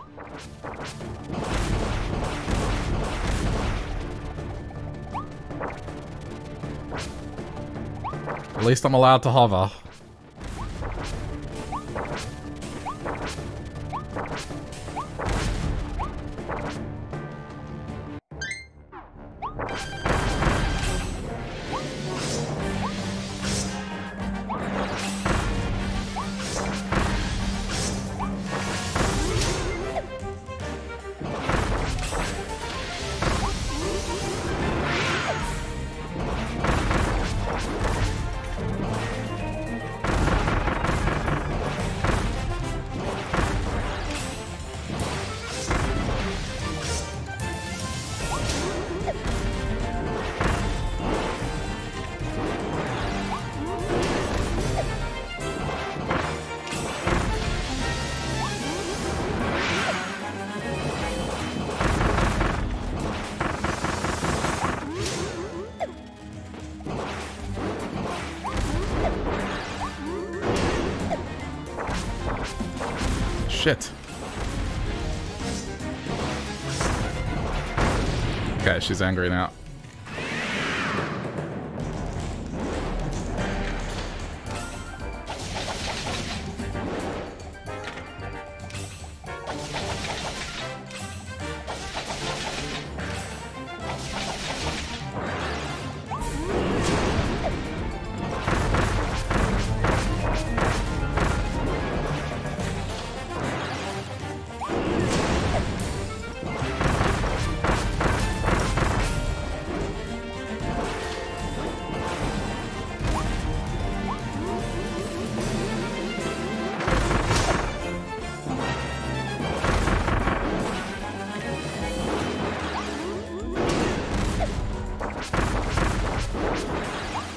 [SPEAKER 1] At least I'm allowed to hover. Shit. Okay, she's angry now.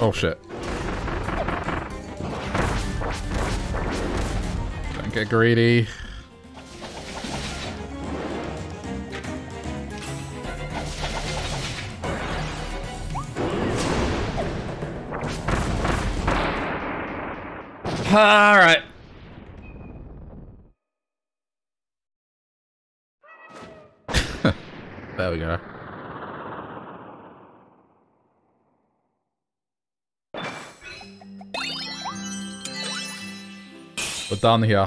[SPEAKER 1] Oh shit. Don't get greedy. Alright. There we go. We're done here.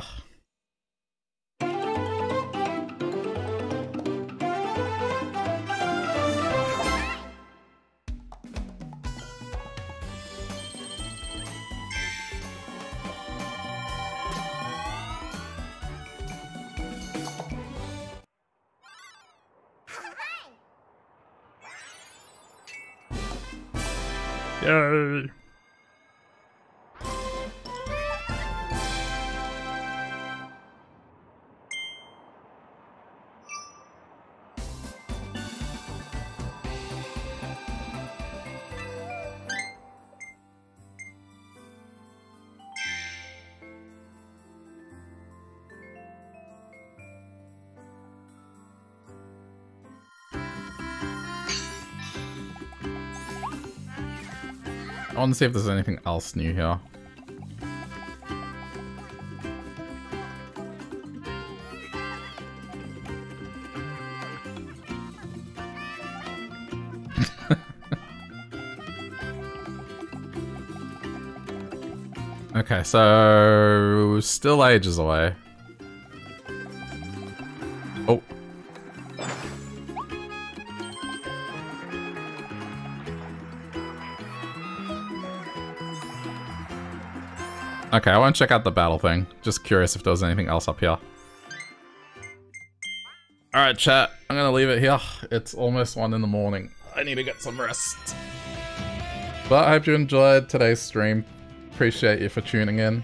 [SPEAKER 1] Yay! I want to see if there's anything else new here. Okay, so still ages away. Oh. Okay, I want to check out the battle thing. Just curious if there was anything else up here. Alright, chat. I'm gonna leave it here. It's almost one in the morning. I need to get some rest. But I hope you enjoyed today's stream. Appreciate you for tuning in.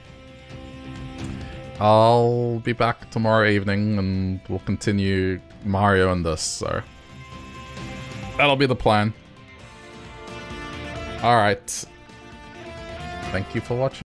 [SPEAKER 1] I'll be back tomorrow evening and we'll continue Mario and this, so... that'll be the plan. Alright. Thank you for watching.